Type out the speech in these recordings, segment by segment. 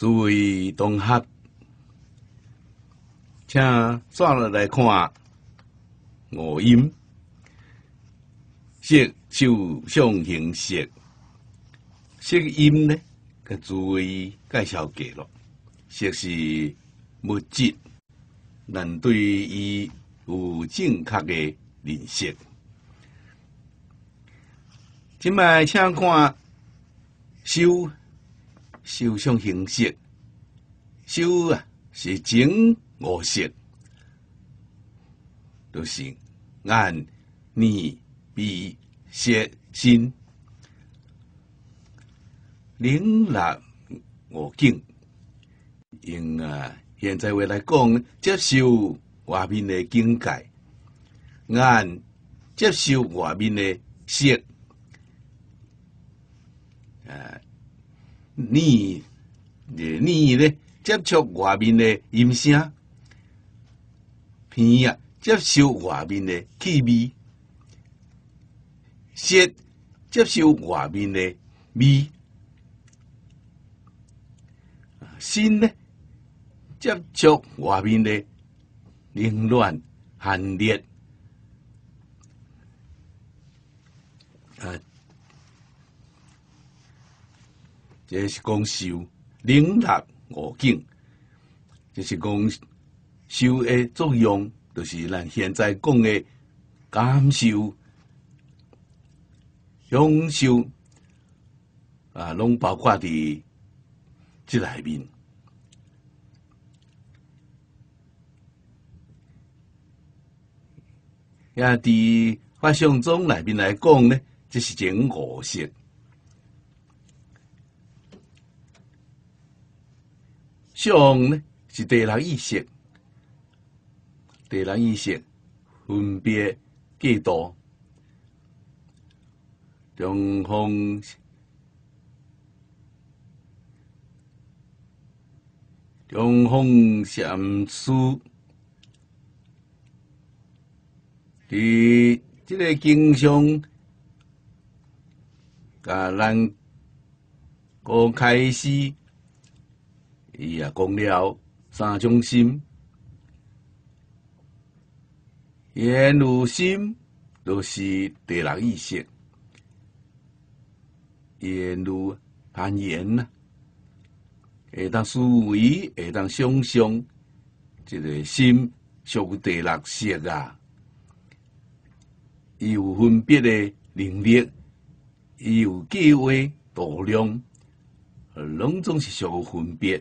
诸位同学，请转落来看五音。色、受、想、行、识。色音呢，甲诸位介绍过咯。色是物质，咱对伊有正确的认识。即摆请看受。受想行识，受啊是前五识，就是眼、耳、鼻、舌、身，灵力五境。用现在话来讲，接受外面的境界，眼接受外面的色。耳呢接触外面的音声，鼻啊接受外面的气味，舌接受外面的味，身呢接触外面的冷暖寒热。这是讲受灵力五境，这是讲受的作用，就是咱现在讲的感受、享受拢包括伫这内面。也伫法相宗内面来讲呢，这是前五识。想呢是第六意识，第六意识分别计度，中风禅师伫这个经上，甲咱个开始。伊也讲了三种心，言如心就是第六意识，言如攀岩呐，会当思维，会当想象，这个心属第六识啊。伊有分别的能力，伊有计划度量，拢总是属有分别。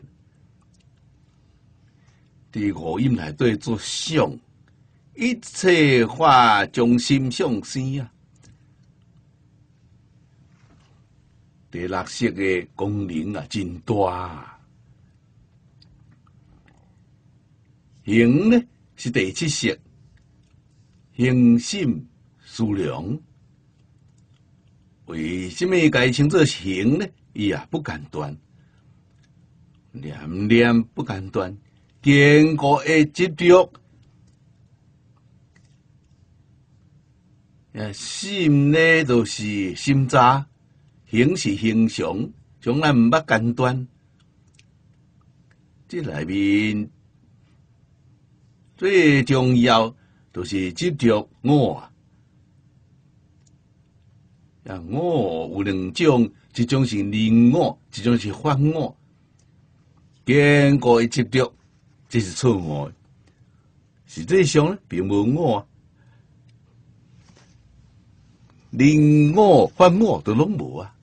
伫五音内底做想，一切化中心想生啊。第六识的功能啊，真大。行呢是第七识，行心思量。为什么该称作行呢？伊也不间断，念念不间断。坚固的执着，心呢就是心渣，行是行常，从来毋捌间断。这内面最重要就是执着我啊！我有两种，一种是人我，一种是法我。坚固的执着。这是错误的，实际上呢，并无我啊，人我、法我都拢无啊。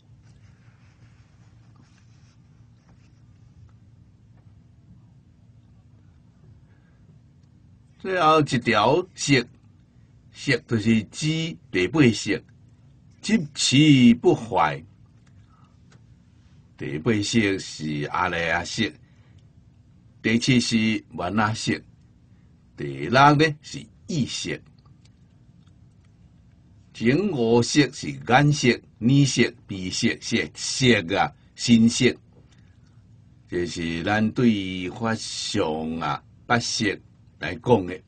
最后一条识，识就是指第八识，执持不坏。第八识是阿赖耶识。第七是缘那识，第六呢是意识，前五识是眼识、耳识、鼻识、舌啊、身识，这是咱对法上八识来讲的。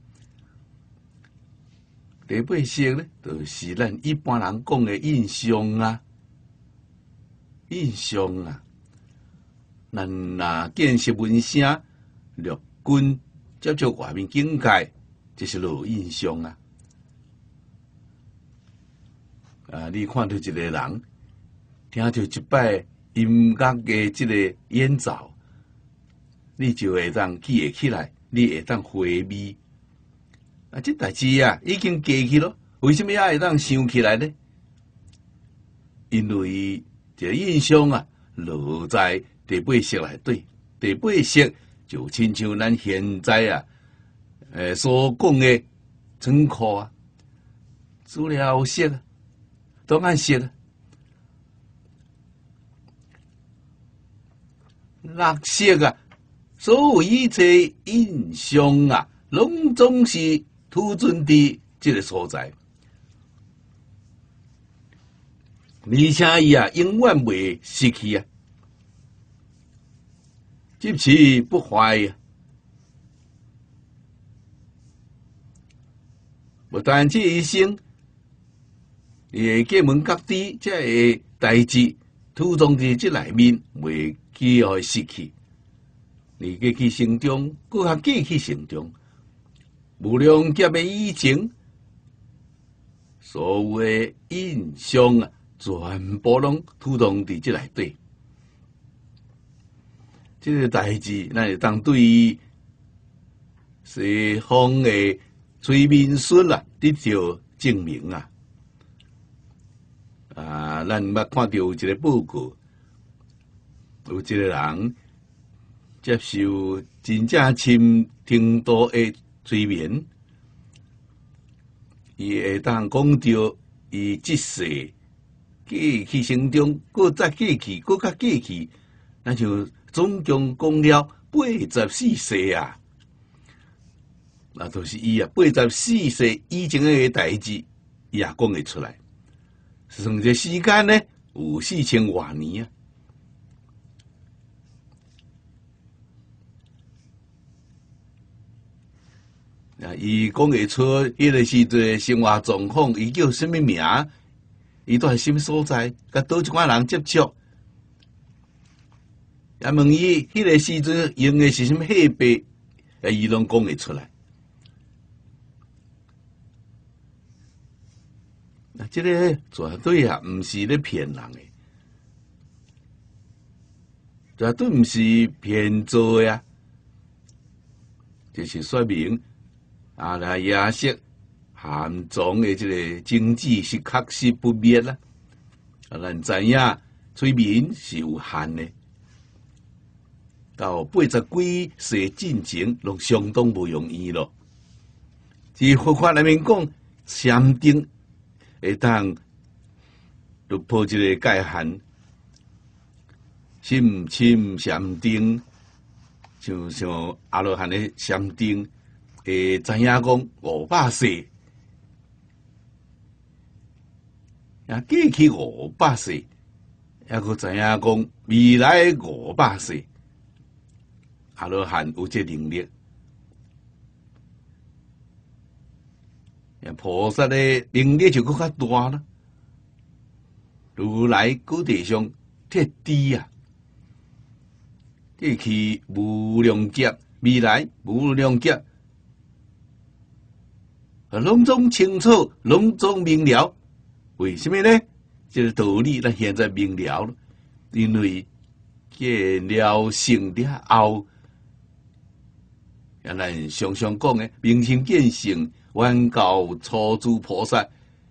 第八识呢，就是咱一般人讲的印象啊，印象啊。 咱若建设文声，陆军接触外面境界，这是有印象啊。你看到一个人，听到一摆音乐的这个演奏，你就会当记会起来，你会当回味。这代志啊，已经过去了，为什么还会当想起来呢？因为这印象啊，落在第八色内底，第八色就亲像咱现在啊，所讲的仓库啊，资料色啊，档案色啊，垃圾啊，所有一切印象啊，拢总是储存伫这个所在，而且伊啊，永远袂失去啊，即是不坏啊。不但这一生，也各门各地这个代志，储藏伫这内面，袂去互失去。你过去成长，搁较过去成长，无量劫的以前，所有的印象啊，全部拢储藏伫这内底。这个代志，咱会当对于西方的催眠术啊，得到证明啊！咱捌看到有一个报告，有一个人接受真正深程度的催眠，伊会当讲到伊即世过去生中，搁再过去，搁较过去，那就总共讲了84世啊！那都是伊啊，84世以前的代志，伊也讲会出来。算这时间呢，有4000多年啊。伊讲会出，迄个时阵生活状况，伊叫什么名？伊都系什么所在？甲倒一寡人接触？也问伊，迄个时阵用的是什么设备？伊拢讲会出来。这个绝对啊，毋是咧骗人的，绝对毋是骗做的啊！就是说明阿拉亚色含藏的这个经济是确实不灭啦。咱知影催眠是有限的，到80几世进前，拢相当不容易咯。即佛法内面讲禅定。会当突破这个界限，深深禅定，就像阿罗汉的禅定，会知影讲500世，过去500世，还佫知影讲未来500世，阿罗汉有这能力。菩萨的能力就更较大了，如来搁地上铁地啊，过去无量劫，未来无量劫，拢总清楚，拢总明了。为什么呢？这个道理咱现在明了了，因为见了性了后，咱常常讲的明心见性。愿教初住菩萨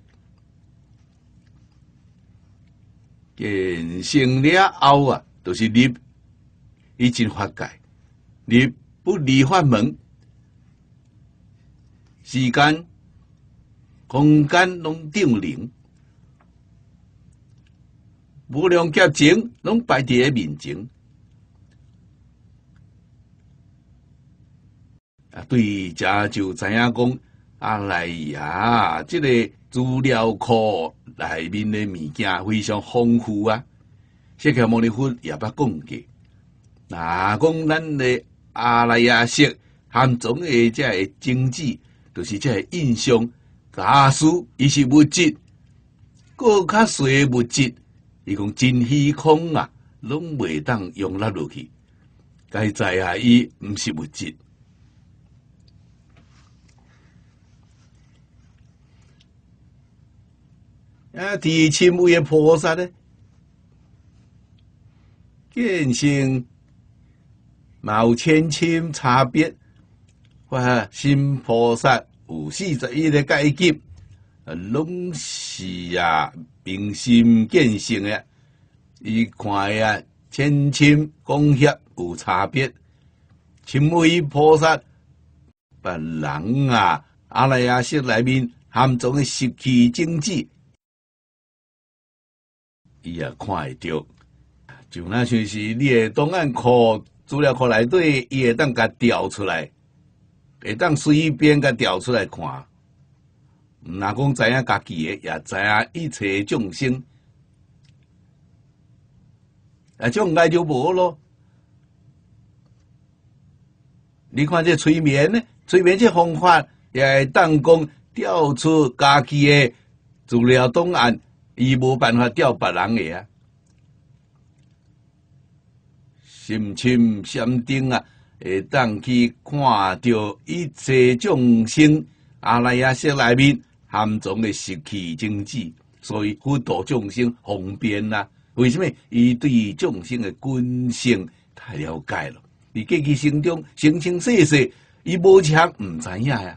见成了后啊，就是入已经法界，入不离法门，时间、空间拢定零，无量劫前拢摆伫个面前。对，这就知影讲。来呀！这个资料库内面的物件非常丰富啊。释迦牟尼佛也捌讲过，那讲咱的阿赖耶识含藏的这个经济，就是这个印象。假使伊是物质，搁较细物质，伊讲真虚空啊， 拢袂当容纳落去。该知啊，伊毋是物质。啊，第亲位的菩萨呢，见性嘛有千千差别。哇，新菩萨有41个阶级，拢是明心见性的。伊看千千讲协有差别。亲位菩萨，别人阿赖耶识内面含藏的习气精致。伊也看会到，就那像是你的档案库、资料库内底，伊会当甲调出来，会当随便甲调出来看。毋若讲知影家己的，也知影一切众生，种爱就无咯。你看这催眠呢？催眠这方法也会当讲调出家己的资料档案。伊无办法调别人的啊，心深禅定会当去看到一切众生阿赖耶识内面含藏的习气精致，所以辅导众生方便为什么？伊对众生的根性太了解了，伫过去生中生生世世，伊无常毋知影呀。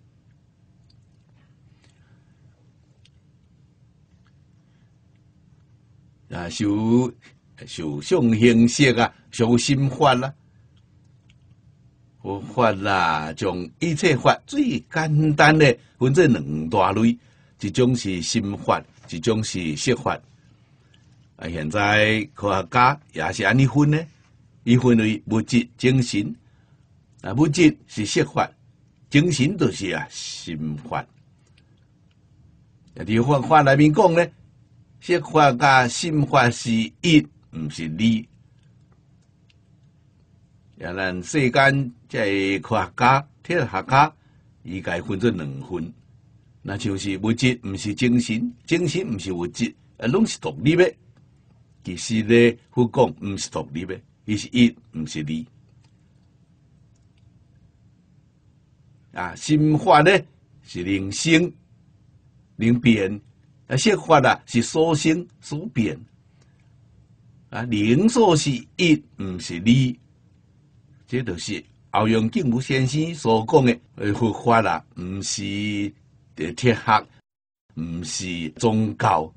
受相形色受心法佛法将一切法最简单的分做两大类，一种是心法，一种是色法。现在科学家也是安尼分呢，伊分为物质、精神。物质是色法，精神就是心法。伫佛法内面讲呢。色法甲心法是一，毋是二。也咱世间这科学家、哲学家，伊该分做两分。那就是物质毋是精神，精神毋是物质，拢是独立的。其实咧，佛讲毋是独立的，伊是一，毋是二。心法咧是能生能变。色法是所生所变，灵所是一，毋是二。这就是欧阳竟武先生所讲的佛法毋是哲学，毋是宗教。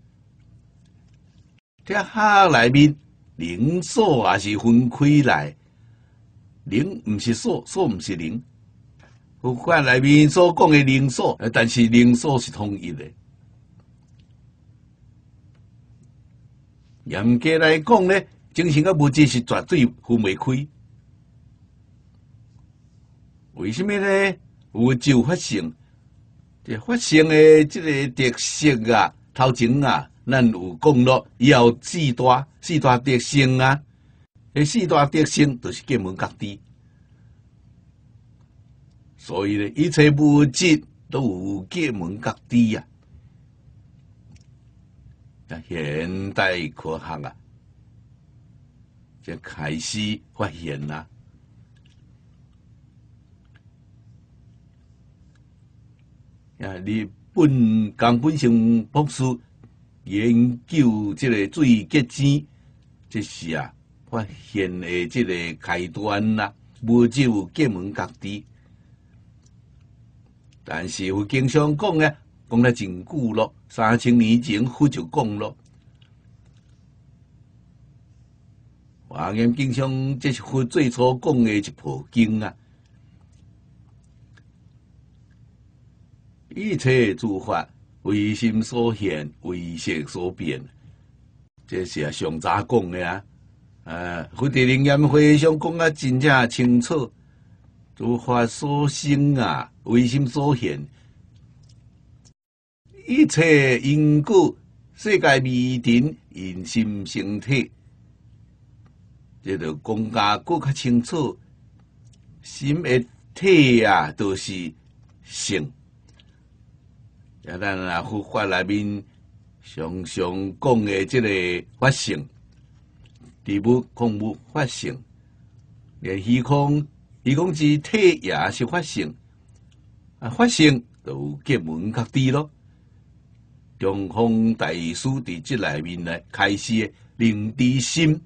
哲学内面灵所也是分开来，灵毋是所，所毋是灵。佛法内面所讲的灵所，但是灵所是统一的。严格来讲呢，精神甲物质是绝对分袂开。为什么呢？有就发性，这发性的这个特色头前咱有讲咯，要四大特性四大特性就是界门各知。所以呢，一切物质都有界门各知现代科学才开始发现日本冈本胜博士研究这个水结晶，这是发现的这个开端物质有界门各知。但是有经常讲讲了真久咯，3000年前佛就讲咯。华严经上这是佛最初讲的一部经一切诸法为心所现，为色所变，这是上早讲的佛地灵验会上讲真正清楚。诸法所生为心所现，一切因果世界未定，因心生体。这就讲更较清楚，心的体都是性。咱佛法内面常常讲的这个法性， 地物矿物发性，连虚空之体也是发性，发性就有结门确谛咯。中方大师伫即内面来开示灵知心，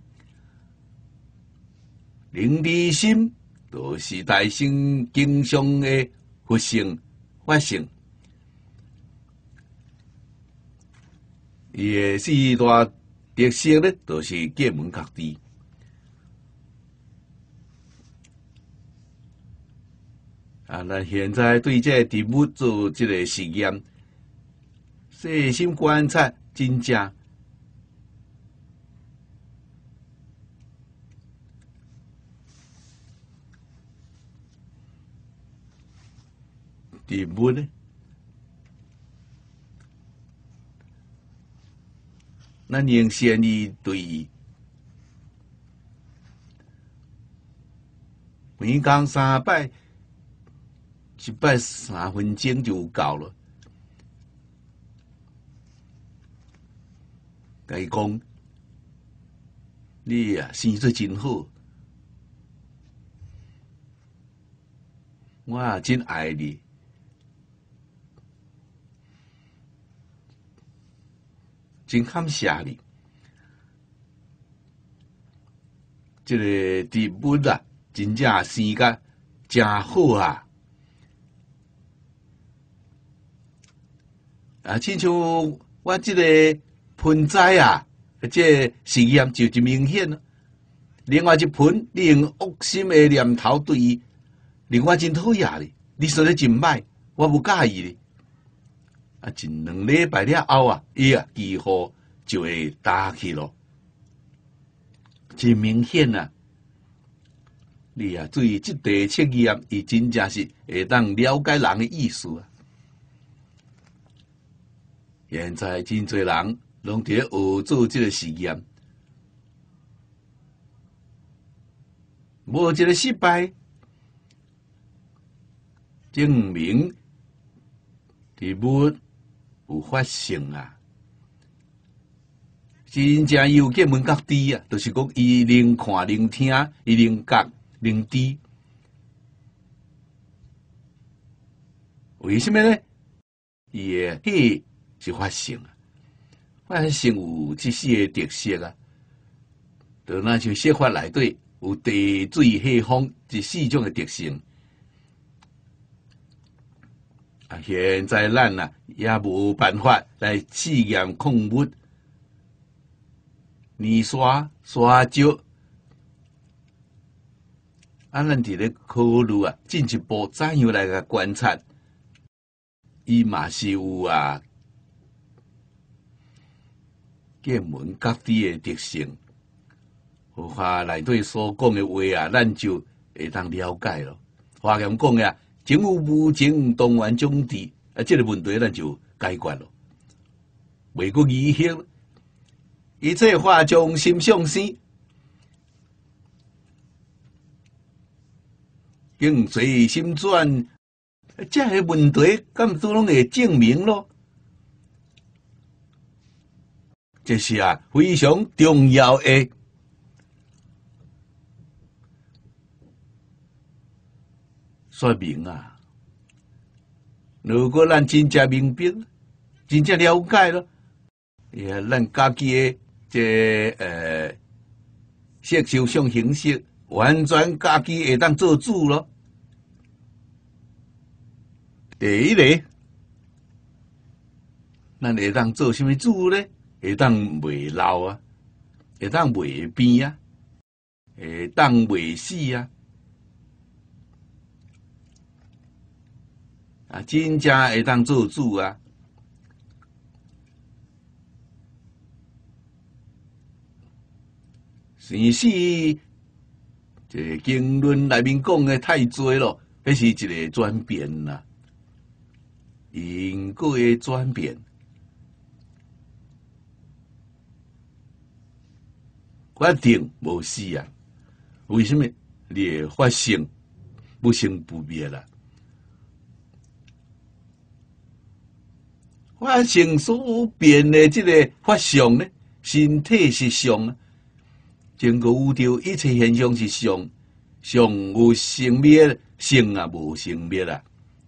灵知心就是大圣经上的佛性法性，伊的四大特色咧，就是结门确谛。咱现在对这植物做这个实验。细心观察，真正植物呢，咱用先伊对每天3摆，1摆3分钟就有够了。甲伊讲，你啊生做真好，我也真爱你，真感谢你。这个植物啊，真正生甲真好啊！亲像我这个。盆栽啊，这实验就真明显了。另外一盆，你用恶心的念头对伊，令我真讨厌哩。你说的真歹，我不介意哩。一2礼拜了后啊，伊啊几乎就会打去咯。真明显啊！你啊，对这地测验，伊真正是会当了解人的意思啊。现在真侪人。拢伫咧学做这个实验，无一个失败，证明植物有发性啊！真正有结门确谛啊，就是讲伊能看能听，伊能觉能知。为什么呢？伊的气是发性啊！发性有这些特色啊，就那像说法内底有地水火风这4种的特性。现在咱啊也无办法来试验矿物、泥沙、沙石，咱伫咧考虑啊，进一步怎样来个观察，伊嘛是有啊。结门确谛的特性，佛法内底所讲的话啊，咱就会当了解咯。华严讲的情有无情，当愿种地，这个问题咱就解决了。袂过疑惑，一切化从心上生，境随心转，这个问题咁都拢会证明咯。这是啊非常重要的说明啊！如果咱真正明白，真正了解了，咱家己的这色受想行识，完全家己会当做主咯。第一个，咱会当做什么主呢？会当袂老啊，会当袂变啊，会当袂死啊，真正会当做主啊！生死这经论内面讲的太多咯，那是一个转变啦，因果的转变。决定无死啊！为什么？你的发性不生不灭啦？发性所变的这个法相呢，身体实相啊， 整个宇宙一切现象是相有生灭，生啊无生灭啊。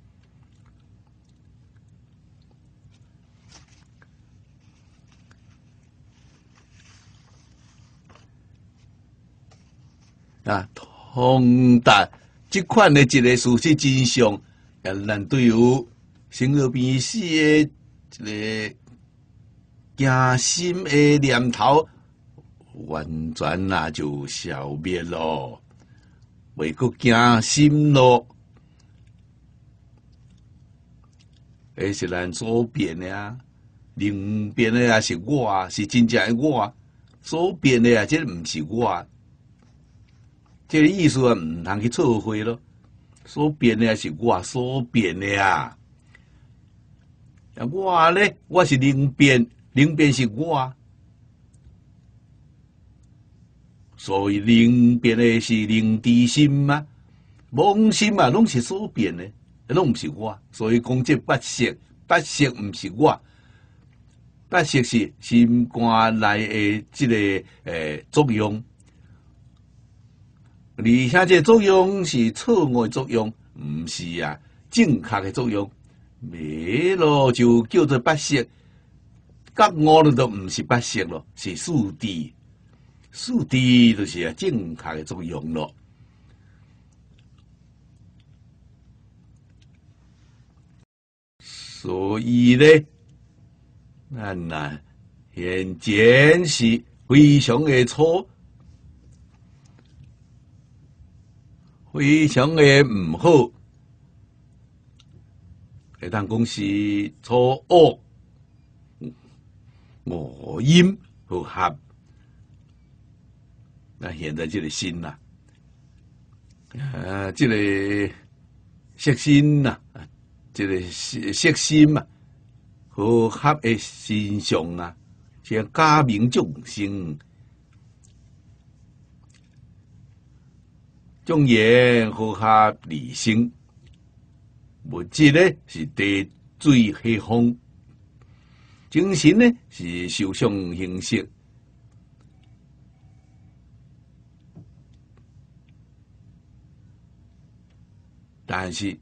啊，通达即款的一个事实真相，咱对于生老病死的一个惊心的念头，完全就消灭咯，袂阁惊心咯。迄是咱所变的啊，灵变的啊是我，是真正的我，所变的啊，这毋是我。这个意思啊，唔通去错会咯。所变的是我所变的啊。我咧，我是灵变，灵变是我，所以灵变的是灵知心嘛，妄心啊，拢是所变的，拢唔是我。所以讲这八识，八识唔是我，八识是心肝内的这个作用。而且这作用是错误的作用，唔是啊正确的作用。没咯，就叫做八识。觉悟了都唔是八识咯，是四谛。四谛就是啊正确的作用咯。所以咧，咱啊现前是非常的错。非常的唔好，会当讲是错恶、恶阴和合。那现在这个心呐，这个色心呐，这个色心嘛，和合的心相啊，是假名众生。众言和合理性，物质呢是地水火风，精神呢是受想行识。但是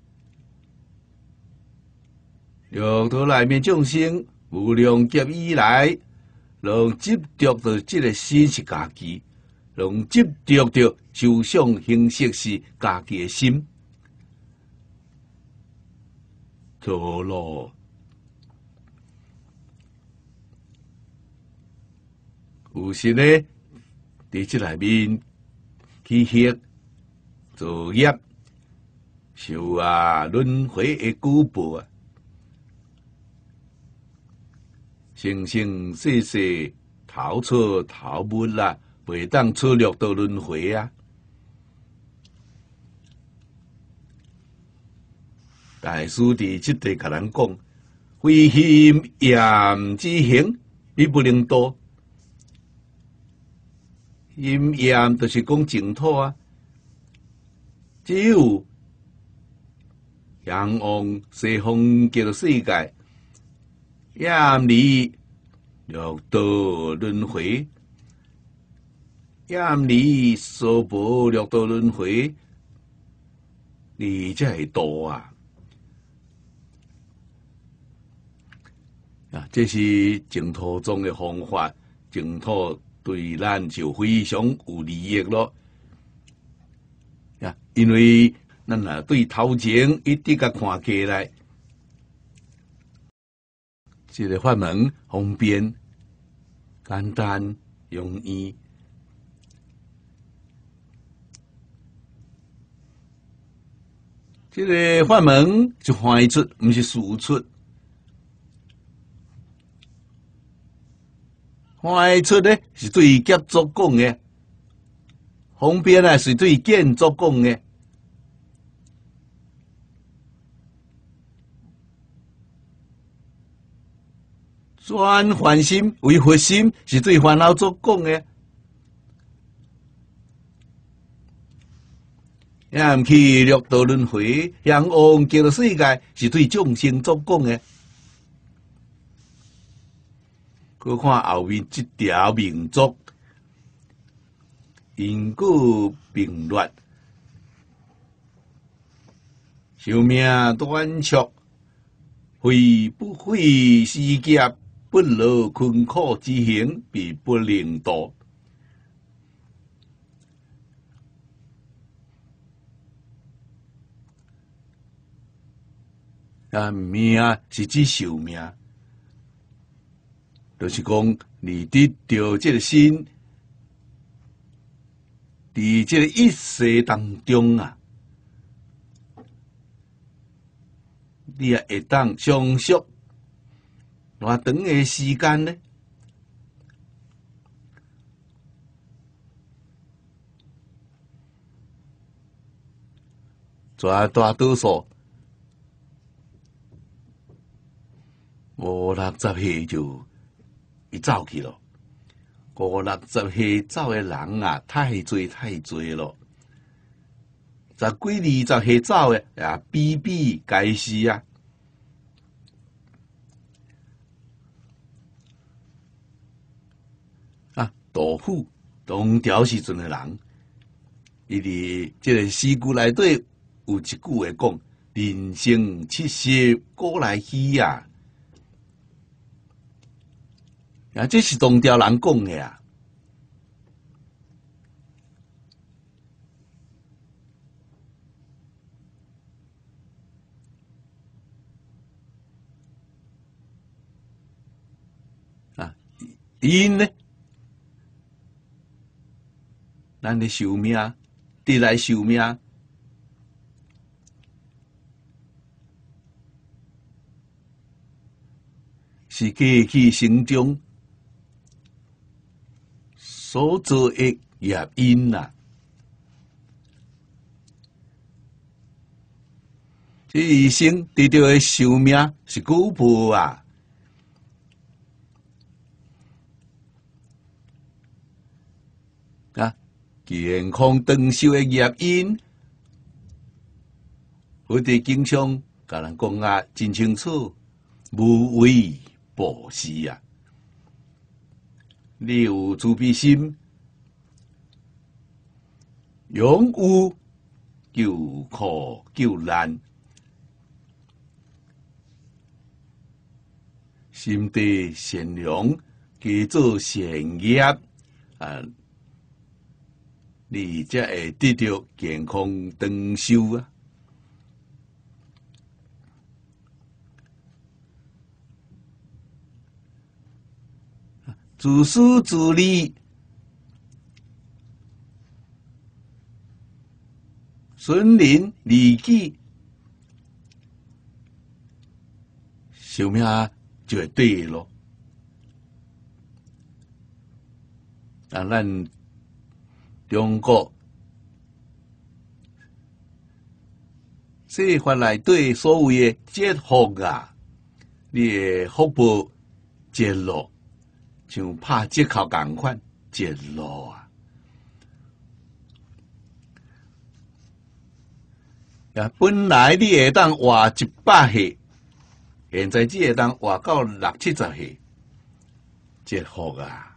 六道内面众生无量劫以来，拢执着到这个心是家己，拢执着到受想行识是家己的心，错咯。有时呢，伫这内面去学作业，受轮回的鼓报啊，生生世世逃出逃不啦，袂当出六道轮回啊。大师伫即地甲咱讲，非心厌之行，必不能堕。心厌就是讲净土啊，只有向往西方极乐世界，厌离六道轮回，厌离娑婆六道轮回，你才会堕啊！这是净土中的方法，净土对咱就非常有利益咯。因为咱对头前一直甲看起来，这个法门方便、简单、容易。这个法门是坏出，不是事出。坏出呢是对劫作讲的，方便啊是对见作讲的。转凡心为佛心，是对烦恼作讲的。也毋去六道轮回，向往极乐世界，是对众生作讲的。佮看后面这条民族， 因果并列，寿命短促，非不费时节，不劳困苦之行，必不能度。命是指寿命，就是讲你得到这个身，伫这个一世当中啊，你也会当相续偌长的时间呢？绝大多数50-60岁就走去了。50-60岁走的人啊，太多了。10几20岁走的也比比皆是啊。杜甫唐朝时阵的人，伊伫这个诗句内底有一句话讲：“人生70古来稀啊！”这是唐朝人讲的啊。因呢，咱的寿命，得来寿命，是过去生中所做的业因呐。这一生得到的寿命是久无啊。健康长寿的业因，我哋经常甲人讲啊，真清楚，无为不施啊！你有慈悲心，永有救苦救难，心地善良，加做善业啊！你才会得到健康长寿啊！自私自利，损人利己，寿命就会短咯。咱中国世法内底所谓的节福啊，你的福报节落，像拍折扣同款节落啊。本来你会当活100岁，现在只会当活到60-70岁，节福啊！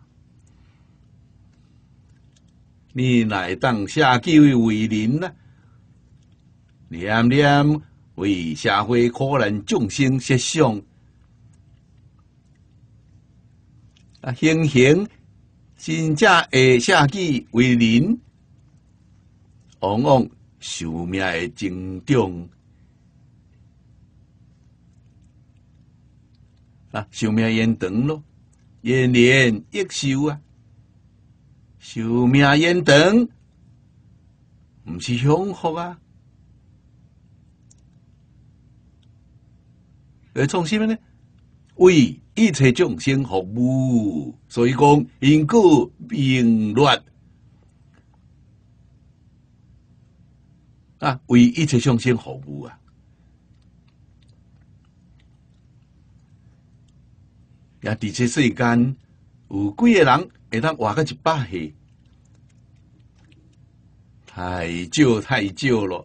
你乃当下机会为人啊，念念为社会可怜众生设想行行真正会下机为人，往往寿命会增长寿命延长咯，延年益寿啊！寿命延长，不是享福啊！来创什么呢？为一切众生服务，所以讲因果并列为一切众生服务啊！也伫这世间有几个人会当活到100岁？太少了。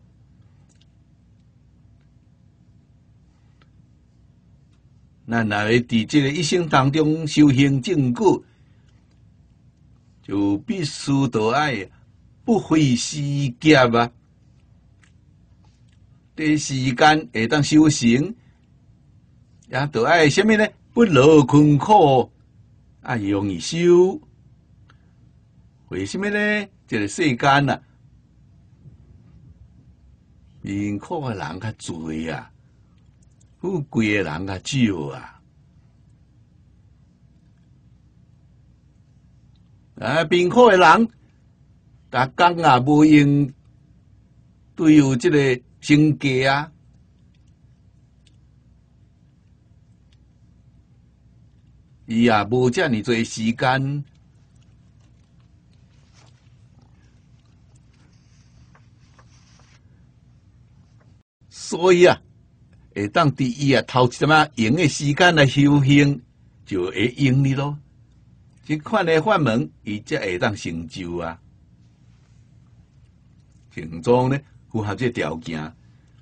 咱若要伫这个一生当中修行正果，就必须得爱不费时劫啊！这时间会当修行，也着爱什么呢？不劳困苦，容易修。为什么呢？这个世间啊，贫苦的人较多啊，富贵的人较少啊。贫苦的人，逐工啊无用对有这个生计啊，伊也无遮尔多时间，所以啊，会当伫伊啊头一点啊用的时间来修行，就会用你咯。即款的法门，伊才会当成就啊。成宗呢，符合这条件。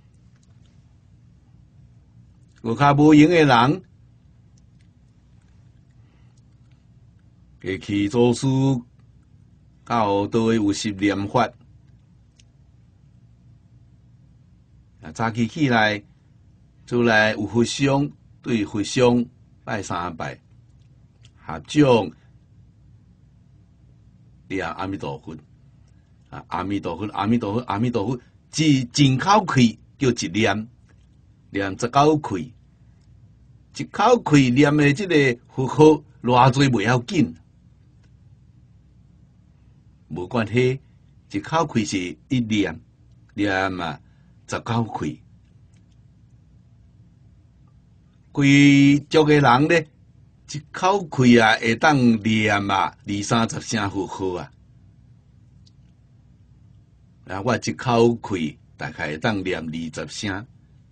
有较无用的人，过去做事到都会有十念法。早起来，出来有佛像，对佛像拜3拜，合掌念阿弥陀佛。阿弥陀佛，阿弥陀佛，阿弥陀佛，一口气叫一念，念19气，一口气念的这个佛号偌济袂要紧，无关系，一口气是一念，念啊19气，规族的人呢，一口气啊会当念啊20-30声佛号啊。我一口气大概会当念20声，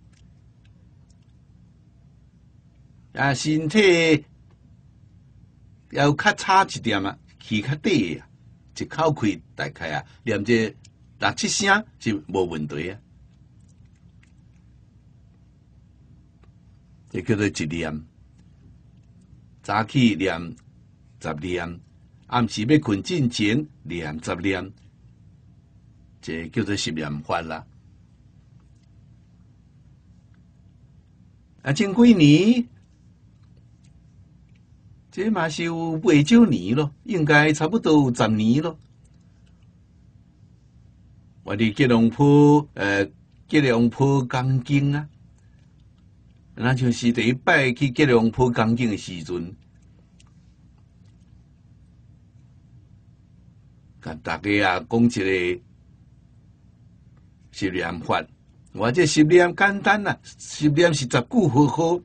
身体要较差一点啊，气较低啊，一口气大概啊念这6-7声是无问题啊。这叫做一念，早起念10念，暗时要困之前念10念。这叫做10念法啦。前几年，这嘛是有8少年咯，应该差不多有10年咯。我伫吉隆坡讲经啊，那就是第一摆去吉隆坡讲经的时阵，甲大家啊讲一个10念法，我这10念简单啊，10念是10句佛号，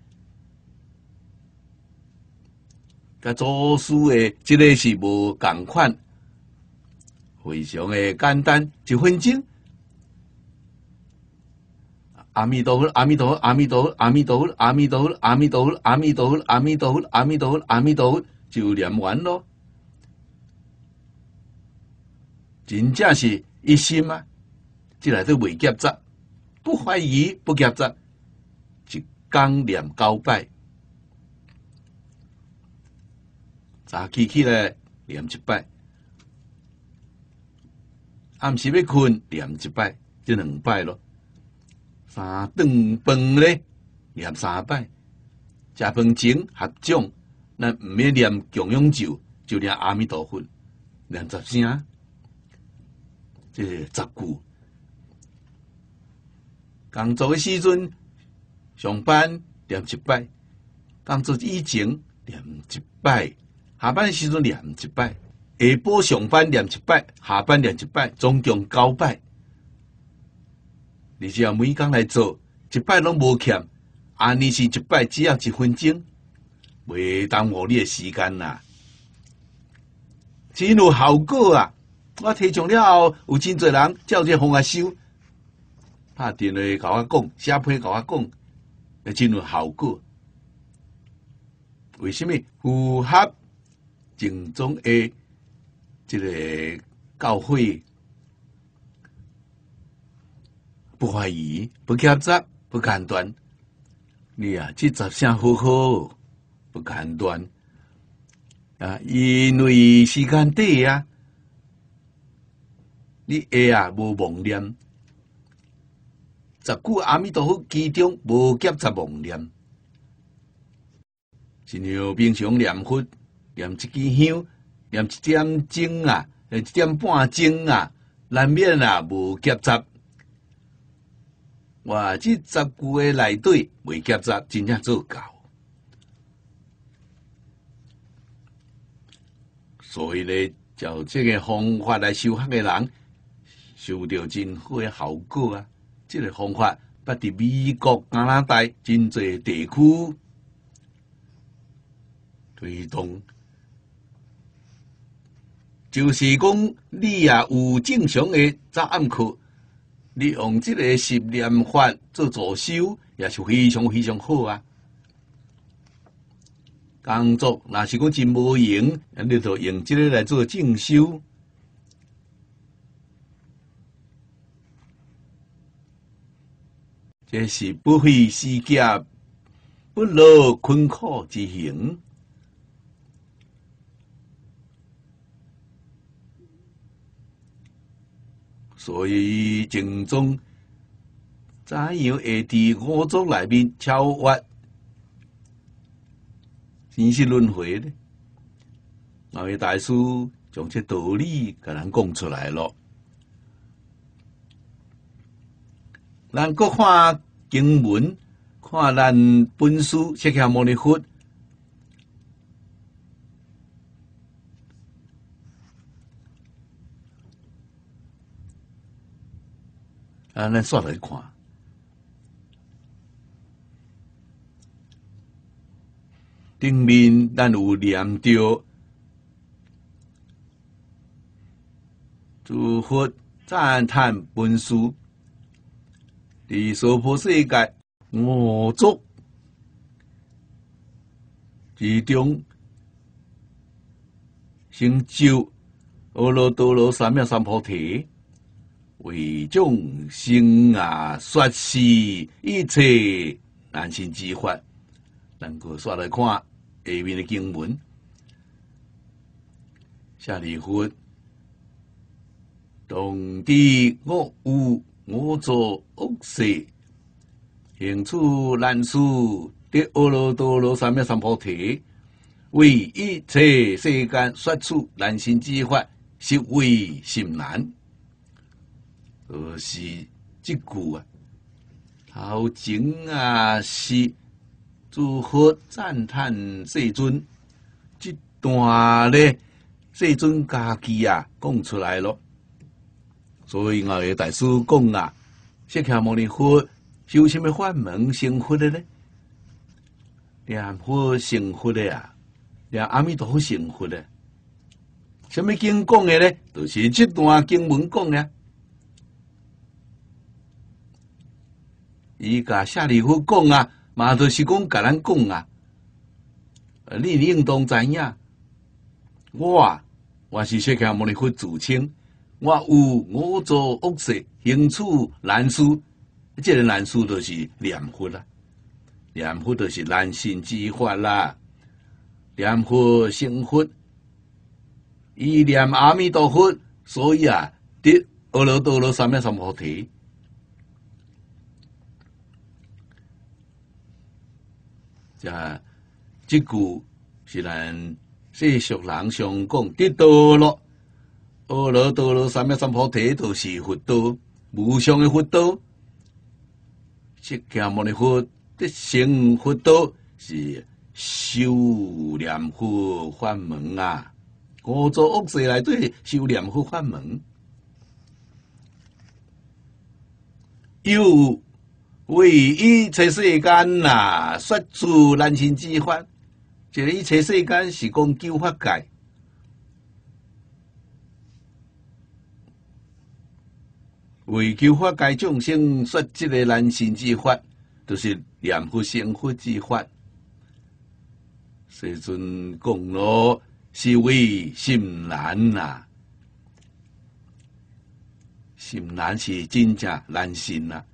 甲祖师的这个是无共款，非常的简单，1分钟。阿弥陀佛，阿弥陀佛，阿弥陀佛，阿弥陀佛，阿弥陀佛，阿弥陀佛，阿弥陀佛，阿弥陀佛，阿弥陀佛，阿弥陀佛，就念完咯。真正是一心啊！这内底袂夹杂，不怀疑，不夹杂，一天念9摆，早起来念1摆，暗时要困念1摆，这2摆咯。3顿饭咧念3摆，食饭前合掌，咱毋免念供养咒，就念阿弥陀佛，念10声，这是10句。工作的时阵，上班念1摆，工作以前念1摆，下班的时阵念1摆，下晡上班念1摆，下班念1摆，总共9摆。你只要每天来做，1摆拢无欠，安尼是1摆只要1分钟，袂耽误你的时间啦。真有效果啊！我提倡了后，有真侪人照这方法修。打电话甲我讲，写批甲我讲，真有效果。为什么？符合正宗的这个教诲，不怀疑，不夹杂，不间断。你啊，这10声好好，不间断啊，因为时间短啊， 你下啊无妄念，十句阿弥陀佛其中无夹杂妄念，亲像平常念佛，念一支香，念一点钟啊，一点半钟啊，难免啊无夹杂。哇，这10句的内底未夹杂，真正做到。所以咧，照这个方法来修学的人，收到真好的效果啊！这个方法捌伫美国、加拿大真侪地区推动，就是讲你也有正常的早暗课，你用这个十念法做助修，也是非常非常好啊！工作若是讲真无用，你就用这个来做正修。这是不费时间、不劳困苦之行。所以正宗怎样会伫五浊内面超越生死轮回呢？那位大师将这道理甲咱讲出来了。咱搁看经文，看咱本师释迦牟尼佛，咱煞来看。顶面咱有念到诸佛赞叹本师，伫娑婆世界五浊之中，成就阿耨多罗三藐三菩提，为众生啊说是一切难信之法。咱个煞来看下面的经文，舍利弗，当知我有五浊恶世，行处难事，得阿耨多罗三藐三菩提，为一切世间说出难信之法，实为甚难。就是这句啊，头前啊是诸佛赞叹世尊，这段咧世尊家己啊讲出来咯。所以我的大师讲啊，释迦牟尼佛修什么法门成佛的呢？念佛成佛的啊，念阿弥陀佛成佛的。什么经讲的呢？就是这段经文讲的。伊甲舍利弗讲啊，嘛就是讲甲咱讲啊，你应当知影，我是释迦牟尼佛自称，我有五浊恶世，行处难事。这个难事就是念佛啦，念佛就是难信之法啦。念佛成佛，伊念阿弥陀佛，所以啊，得阿耨多罗三藐三菩提。这句是咱世俗人常讲得道咯，阿耨多罗三藐三菩提就是佛道，无上的佛道。释迦牟尼佛得成佛道是修念佛法门啊，五浊恶世内底修念佛法门，有为一切世间呐，说出难信之法。这个一切世间是讲救法界，为救法界众生说这个难信之法，就是念佛成佛之法。世尊讲咯，是为甚难呐，甚难是真正难信呐。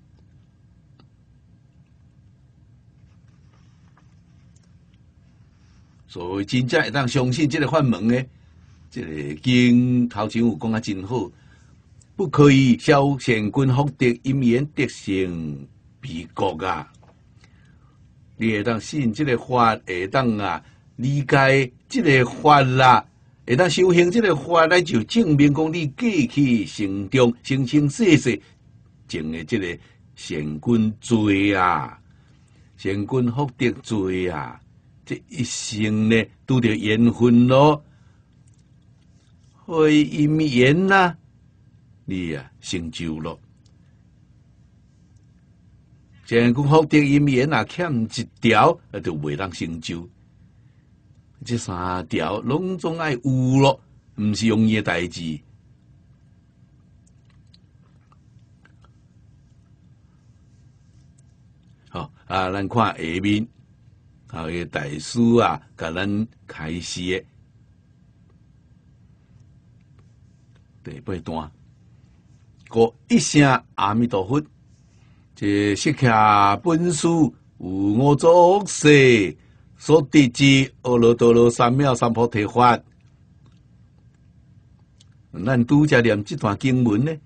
所以真正会当相信这个法门呢，这个经头前有讲啊真好， 不可以消贤君福德，因言德性必国啊！你会当信这个法，会当理解这个法啦，会当修行这个法来，就证明讲你过去成中生生世世种的这个贤君罪啊，贤君福德罪啊，这一生呢拄着缘分咯，会因缘呐，你成就咯。贤君福德因缘欠一条，就袂当成就。这三条拢总爱有咯，毋是容易的代志。好咱看下面，个大师甲咱开示的第八段，过一声阿弥陀佛，这释迦本师有我作世。所得之阿耨多罗三藐三菩提法，咱拄则念这段经文呢，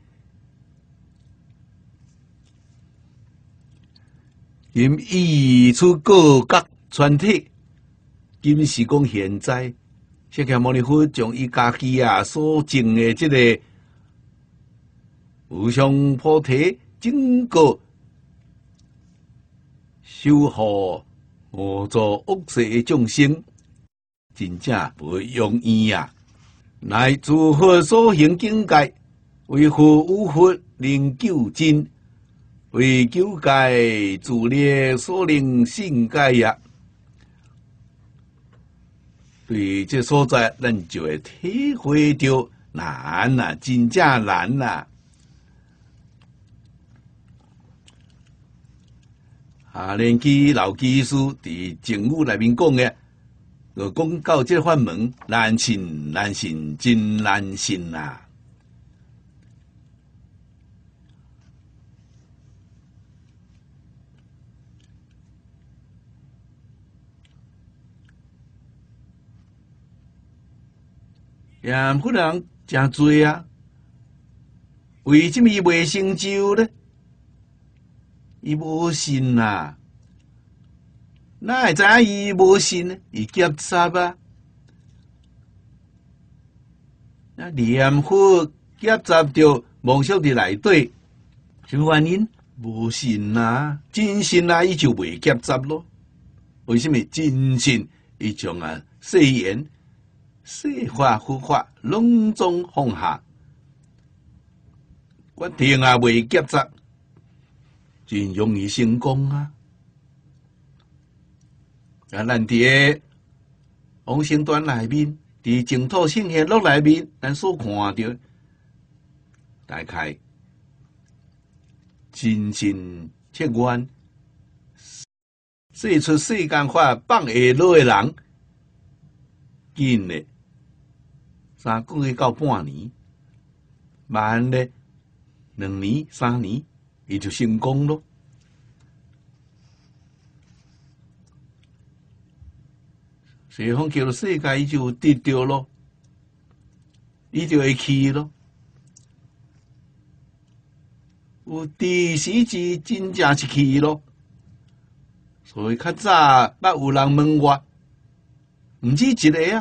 因依出各角全体，今是讲现在，释迦牟尼佛将伊家己所证的这个无上菩提经过修护。我做恶世的众生，真正不容易乃诸佛所行境界，为佛有佛能救真，为救界自力所能信解对这所在，咱就会体会到难真正难连基老基师伫经语内面讲嘅，就讲到这法门难信难信真难信不人真多为什么伊未成就呢？伊无信哪会知影伊无信呢？伊夹杂念佛夹杂着妄想伫内底，什么原因？无信真信伊就袂夹杂咯。为什么真信？伊将世言、世法、佛法拢总放下，决定袂夹杂。真容易成功咱伫往生段内面，伫净土圣贤录内面，咱所看到，大概真心切愿，说出世间法放下落的人，紧的3个月到半年，慢的2年、3年。伊就成功咯。西方叫做世界，伊就得到咯，伊就会去咯。有第时之真正是去咯。所以较早捌有人问我，毋止一个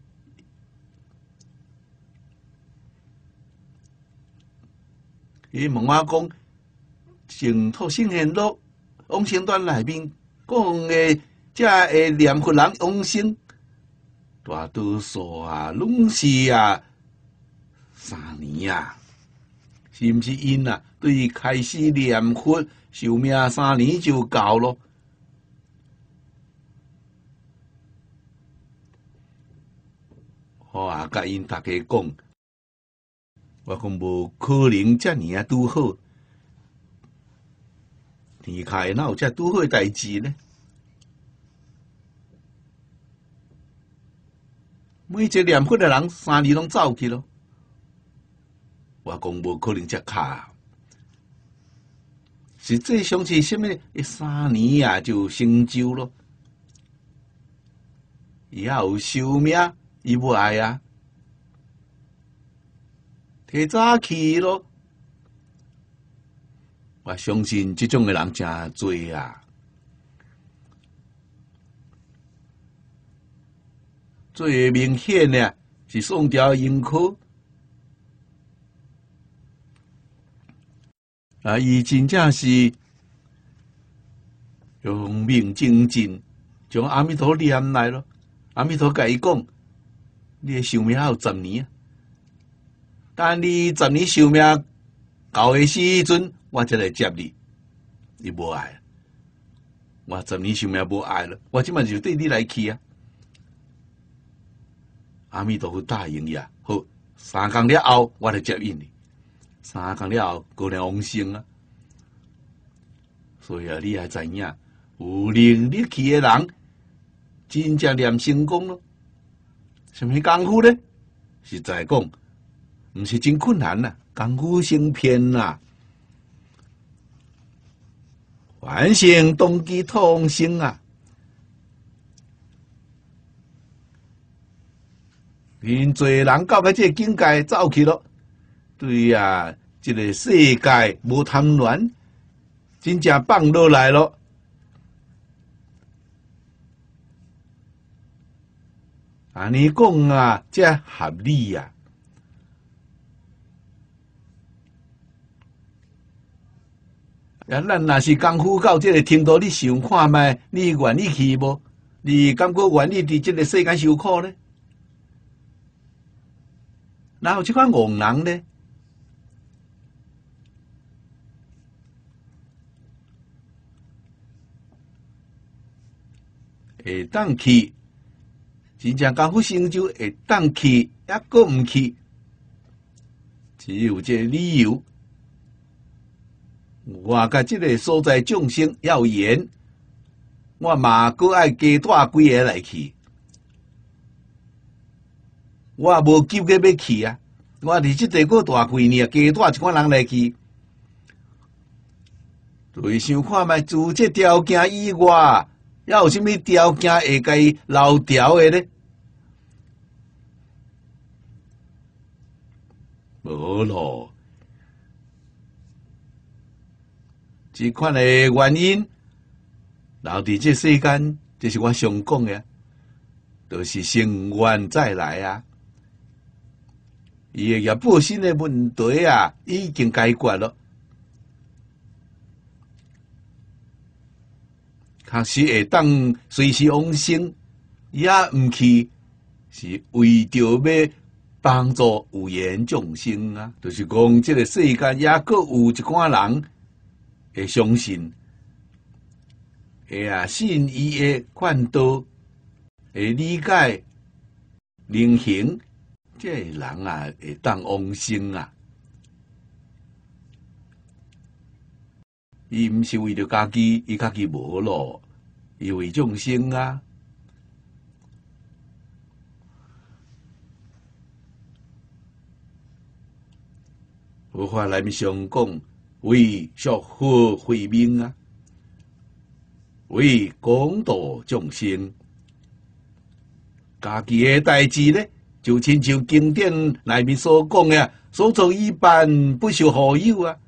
伊问我讲。净土圣贤录往生段内面讲的，这会念佛人往生，大多数拢是3年是毋是因对开始念佛寿命3年就够咯？我甲因大家讲，我讲无可能遮尔拄好。天下哪有这拄好的代志呢？每一个念佛的人3年拢走去咯。我讲无可能这卡，实际上是什么？3年就成就咯。伊有寿命，伊不爱提早去咯， 我相信这种的人真多啊。最明显的是宋朝英科啊，伊真正是用命精进，将阿弥陀念来咯。阿弥陀甲伊讲，你的寿命还有10年啊，但你10年寿命到的时阵，我才来接你。你无爱，我10年寿命无爱了，我即摆就对你来去啊。阿弥陀佛答应呀，好，3天了后我来接应你。3天了后，过来往生啊。所以啊，你还知影，有能力去的人，真正念成功咯。什么功夫呢？实在讲，毋是真困难呐，功夫成片呐。凡成动机通生啊！因侪人到个这个境界走去咯，对啊，这个世界无贪恋，真正放落来咯。安尼讲啊，这合理啊。咱若是功夫到这个程度，你想看觅，你愿意去无？你感觉愿意伫这个世间受苦呢？哪有这款戆人呢？会当去，真正功夫成就会当去，抑个毋去，只有这个理由。我甲这个所在众生要缘，我嘛搁爱加带几个来去。我无急个要去啊！我伫即地搁大几年，加带一款人来去。对想看觅，除这条件以外，还有啥物条件会甲伊留条的呢？无咯。这款的原因，留伫这世间，这是我常讲的，就是成愿再来啊。伊个业报身的问题啊，已经解决了，确实会当随时往生，也毋去，是为着要帮助有缘众生啊。就是讲，这个世间也阁有一寡人会相信，会啊信伊的劝导，会理解灵行。这人啊，会当往生啊！伊毋是为着家己，伊家己无咯，伊为众生啊。佛法内面常讲，为续好慧命啊，为广度众生，家己的代志呢？就亲像经典内面所讲的，所作一般不受好友啊。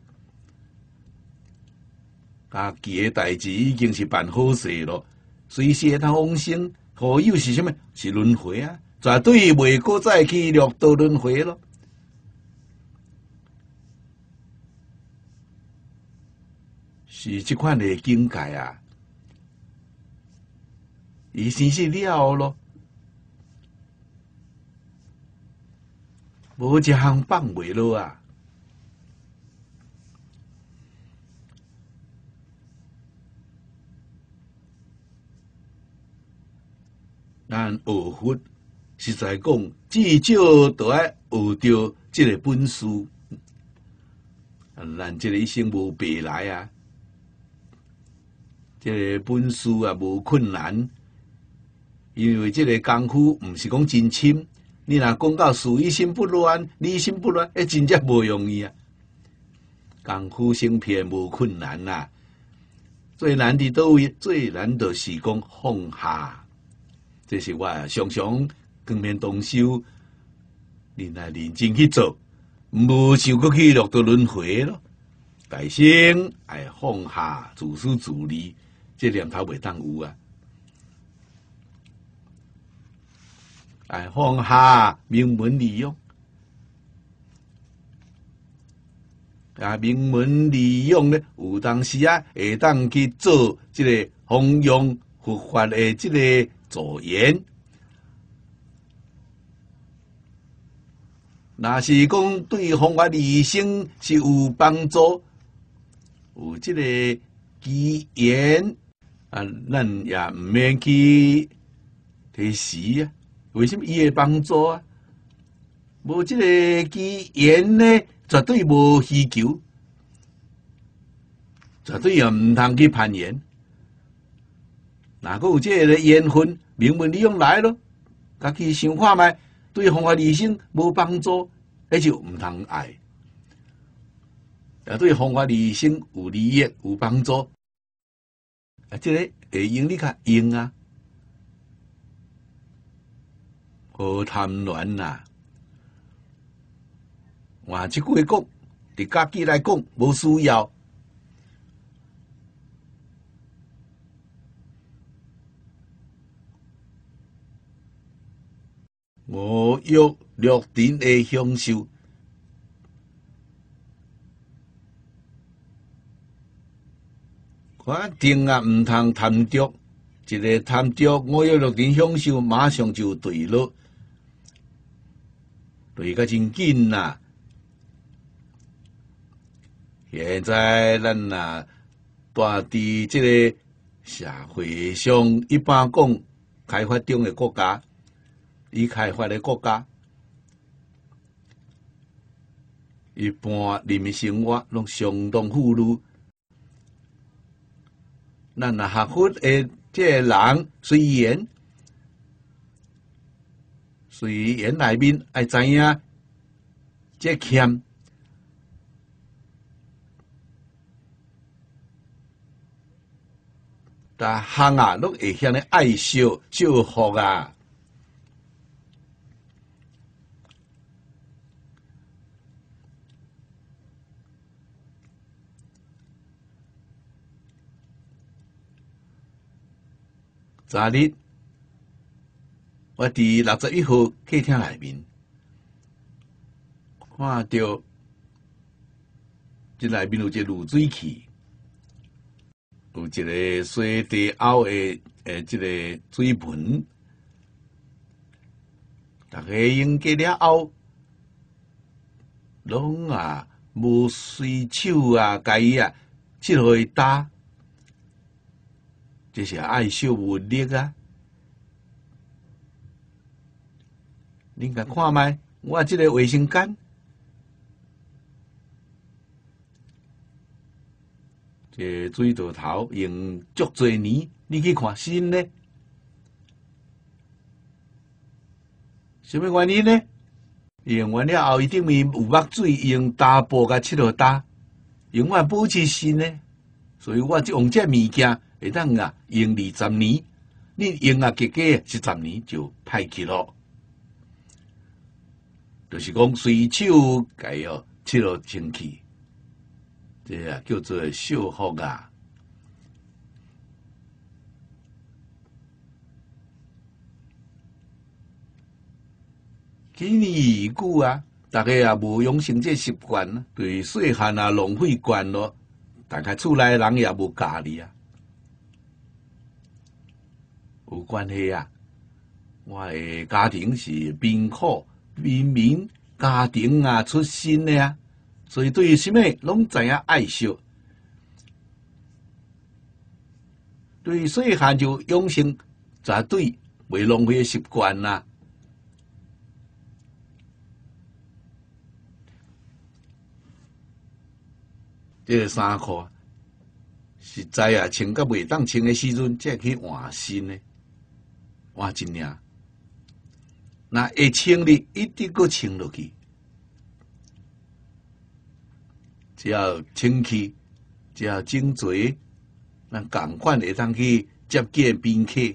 家己的代志已经是办好势咯，随时会当往生。好友是什么？是轮回啊，绝对袂过再去六道轮回咯。是这款的境界啊，伊生死了咯。无一项放袂落啊！咱学佛实在讲，至少都要学着这个本事。咱这个一生无白来啊！这个本事啊，无困难，因为这个功夫毋是讲真深。你若讲到事一心不乱，理心不乱，真正无容易啊！功夫成片无困难呐，最难的倒位？最难就是讲放下。这是我常常光面动手，你来认真去做，无想过去六道轮回咯。 大圣爱放下自私自利，这念头袂当有啊！爱放下名门利用，啊，名门利用咧，有当时啊，会当去做这个弘扬佛法的这个助缘。若是讲对弘法利生是有帮助，有这个机缘啊，咱也唔免去提示啊。为什么伊会帮助啊？无这个机缘呢，绝对无需求，绝对也唔通去攀缘。若果有这个缘分，名门利用来咯，家己想看觅，对弘法利生无帮助，那就唔通爱。对弘法利生有利益、有帮助，啊，这个会用你较用啊。好贪婪呐！换即句话讲，伫家己来讲，无需要。我欲略人的享受，我定啊毋通贪着，一个贪着，我欲略人享受，马上就对了。对个真紧呐！现在咱啊，住伫这个社会上，一般讲开发中的国家，已开发的国家，一般人民生活拢相当富裕。咱啊，学佛的这个人，随缘内面爱知影这欠，但行啊，拢会向你爱惜祝福啊。昨日我伫61号客厅内面，看到这内面有一个滤水器，有一个水地凹的这个水盆，大家用过了后，拢啊无随手啊，家己啊去互伊打。这是爱惜物力啊！恁甲看觅，我这个卫生间，这水道头用足侪年，你去看新呢？什么原因呢？用完了后，伊顶面有墨水，用打布甲漆落打，用我保持新呢。所以我就用这物件。会当啊用20年，你用啊加加10年就歹去咯。就是讲随手改哦，切落清气，这啊叫做修复啊。几年已久啊，大家也无养成这习惯，对细汉啊浪费惯咯，大概厝内人也无教你啊。有关系啊！我的家庭是贫苦平民家庭啊出身的啊，所以对于什么拢知影爱惜，对细汉就养成绝对袂浪费的习惯啦。这个衫裤实在啊，穿甲袂当穿的时阵，才去换新的。换一领，那会清哩，一直搁清落去。只要清气，只要整齐，咱共款会当去接见宾客。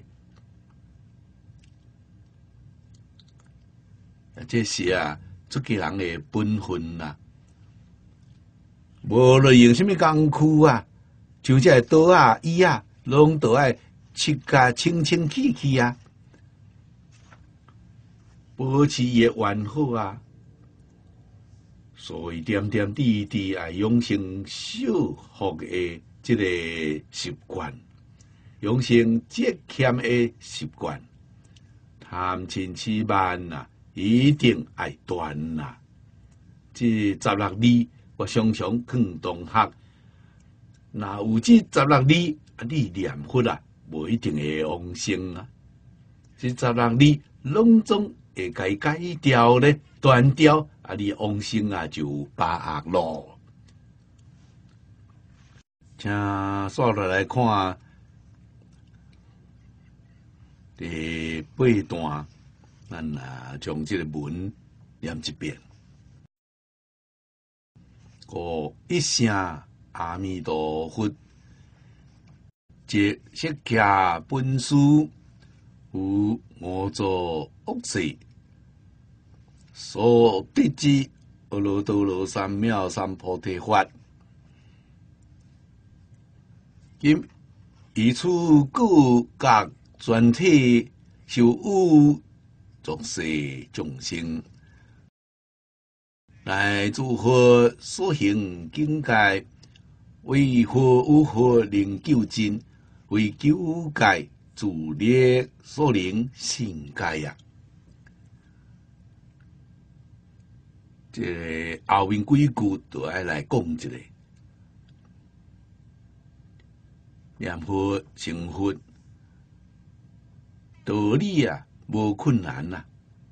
这是啊，出家人的本分啦。 无论用什么工具啊，像这刀啊、椅啊，拢都爱切甲清清气气啊，保持伊的完好啊。所以点点滴滴啊，养成少福的这个习惯，养成节俭的习惯。贪嗔痴慢呐，一定爱断呐。这16字，我常常劝同学，那有这16字，你念佛啊，无一定会往生啊。这16字，拢总会改掉咧，断掉啊，你往生啊就把握咯。请刷落来看第8段，咱啊将这个文念一遍。一声阿弥陀佛，即释迦本师，有五座恶世，所得之阿耨多罗三藐三菩提法。今以此各觉全体受有众世众生，乃诸佛所行境界，为何有佛能究竟？为究界自力所能性界呀！这后面几句都爱来讲一下。念佛成佛道理啊，无困难呐。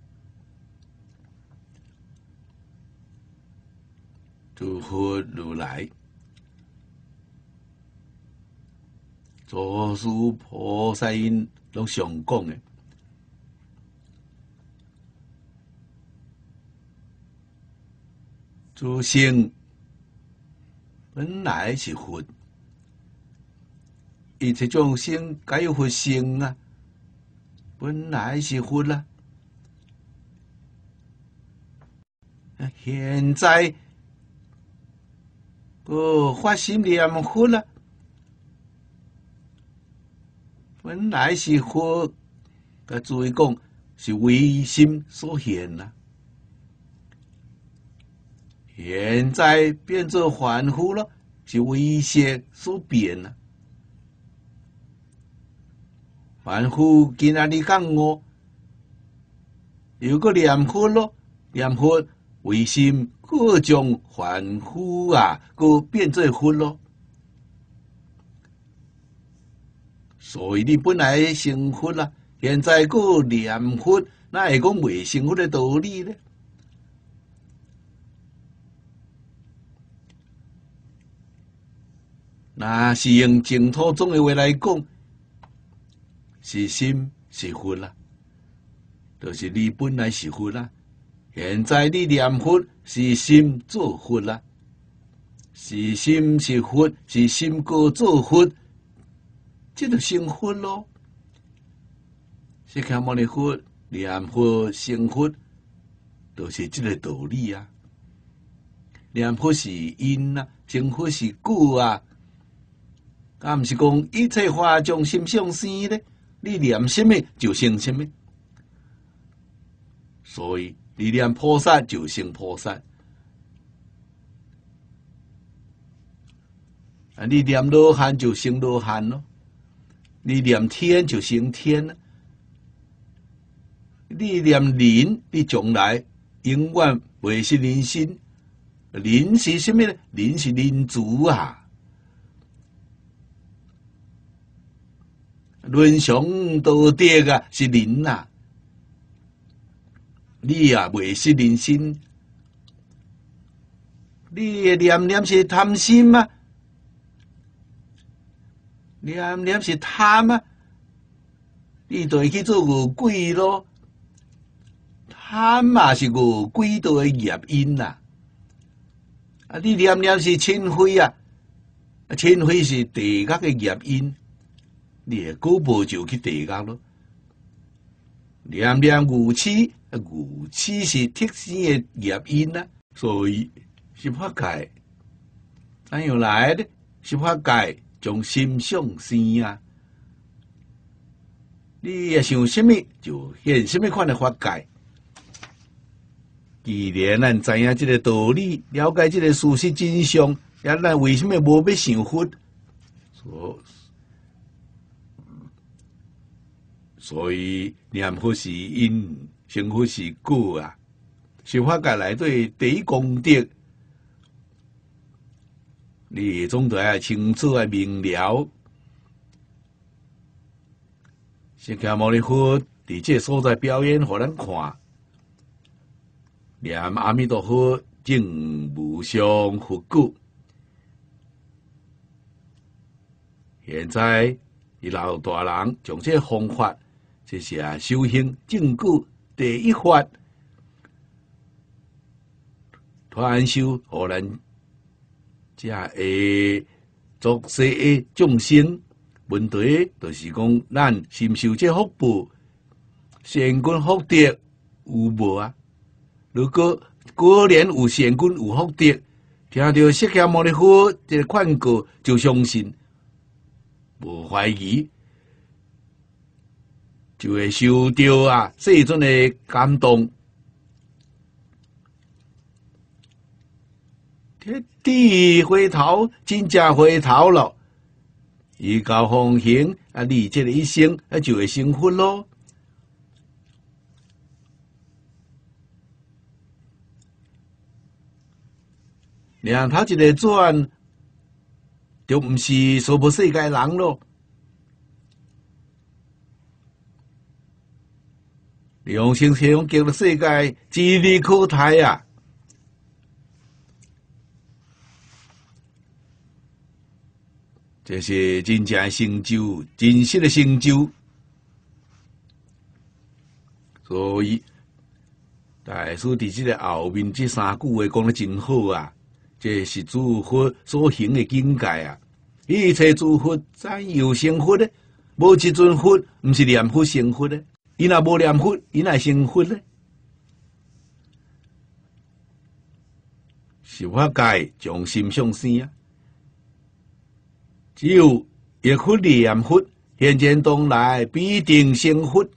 诸佛如来、祖师菩萨因拢常讲的，诸生本来是佛。伊这种生该有佛性啊，本来是佛啦。现在发心念佛啦，本来是佛，甲注意讲是唯心所现啦。现在变做凡夫了，是唯识所变啦。凡夫今仔日讲我，又个念佛咯，念佛为心，各将凡夫啊，各变做佛咯。所以你本来成佛啦，现在个念佛，那会讲未成佛的道理呢？那是用净土宗的话来讲。是心是佛啦，就是你本来是佛啦。现在你念佛是心做佛啦，是心是佛，是心过做佛，这就成佛咯。释迦牟尼佛念佛成佛，就是这个道理啊。念佛是因啊，成佛是果啊。敢不是讲一切法从心上生呢？你念什么就成什么，所以你念菩萨就成菩萨，你念罗汉就成罗汉咯，你念天就成天了，你念灵，你将来永远袂是人心，灵是什么呢？灵是灵主啊。伦常道德啊，是人啊，你啊未是人心，你的念念是贪心啊，念念是贪啊，你就会去做恶鬼咯。贪嘛是恶鬼道的业因呐，啊，你念念是嗔恚啊，嗔恚是地狱的业因。你的果报就去地狱咯。念念愚痴，愚痴是特生的业因啊，所以是法界怎样来呢？是法界将心想生啊！你也想什么，就现什么款的法界。既然咱知影这个道理，了解这个事实真相，咱为什么无要想佛？所以念佛是因，成佛是果啊！是法界内底第一功德，你总得要清楚啊明了。释迦牟尼佛伫这所在表演，互咱看。念阿弥陀佛，正无上佛果。现在，伊老大人将这方法，这是修行正果第一法，传授互咱这下作世的众生。问题就是讲，咱心受这福报，善根福德有无啊？如果果然有善根有福德，听到释迦牟尼佛这个劝告，就相信，无怀疑，就会受到世尊的感动。天地回头，真正回头了。依教奉行你这个一生就会成佛咯。然头一个转，就不是娑婆世界人咯。良心这种极乐世界指日可待啊！这是真正的成就，真实的成就。所以，大师伫这个后面这三句话讲得真好啊！这是诸佛所行的境界啊！一切诸佛怎样成佛呢？无一尊佛不是念佛成佛呢？伊若无念佛，伊哪成佛呢？是法界将心上生啊！只有一佛念佛，现前当来必定成佛。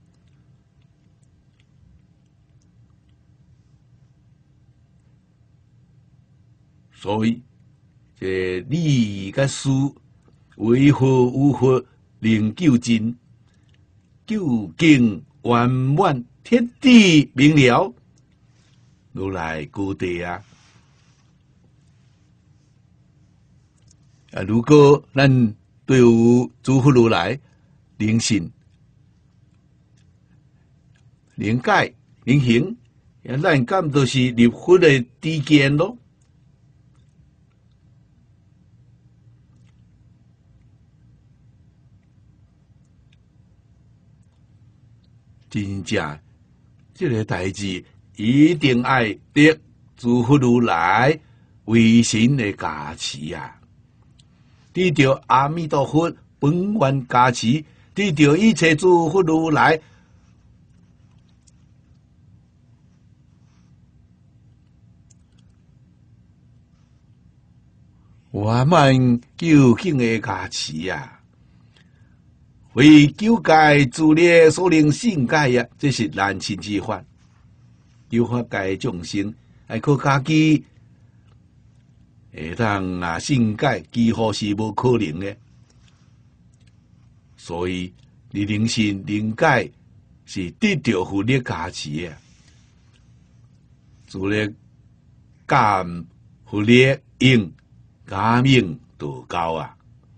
所以，这理甲事为何有佛能究竟？究竟圆满彻底明了，如来高地啊！如果咱对有诸佛如来能信、能解、能行，咱敢都是入佛的底见咯。真正这个代志一定爱得诸佛如来为神的加持啊！得到阿弥陀佛本愿加持，得到一切诸佛如来圆满究竟的加持啊！为救界自力所能信解呀，这是难信之法。救法界众生，还靠家己会当信解，几乎是无可能的。所以，你能信能解是得到佛力加持的，自力感佛力应感应道高啊！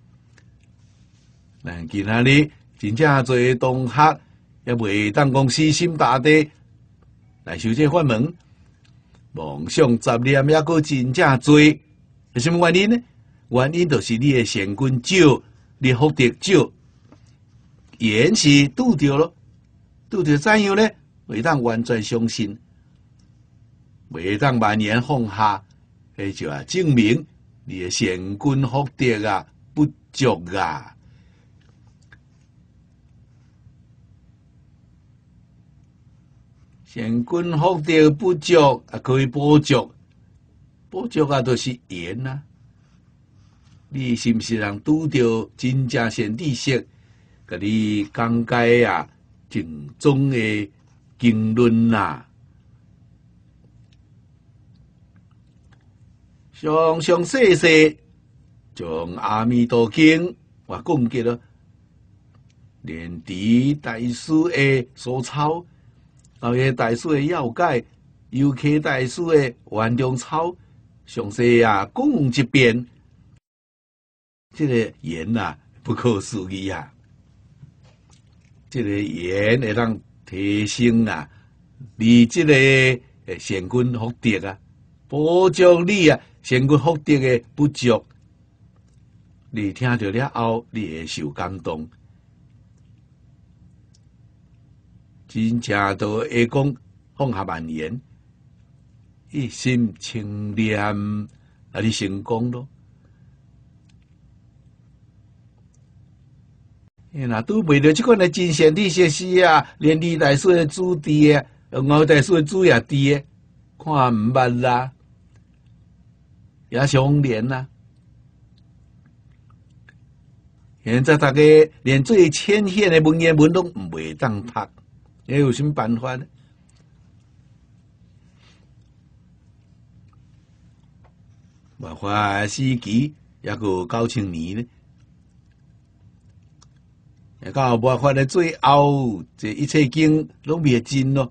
咱今仔日真正侪同学也袂当讲死心塌地来修这法门，梦想杂念也阁真正多，是什么原因呢？原因就是你的善根少，你福德少，缘是拄着咯，拄着怎样呢？袂当完全相信，袂当万言放下，那就证明你的善根福德不足啊！善根福德不足可以补足，补足就是缘啊！ 你是毋是人拄着真正先知识，甲你讲解啊正宗的经论啊？详详细细将阿弥陀经我讲结了，莲池大师的所抄，后个大师的要解，尤其大师的圆中抄，详细啊讲一遍。这个言啊，不可思议啊！这个言会让提升啊，你这个善根福德啊，补足你啊善根福德的不足。你听到了后，你会受感动，真正都会讲放下万言，一心清念啊，你成功咯。若拄袂着即款的真善知识时啊，连李大师的主题啊，吴大师的主也伫诶，看毋捌啦，也相连啦。现在大家连最浅显的文言文都袂当读，你有啥办法呢？办法时期也个9000年呢。到无法的最后，这一切经拢灭尽咯。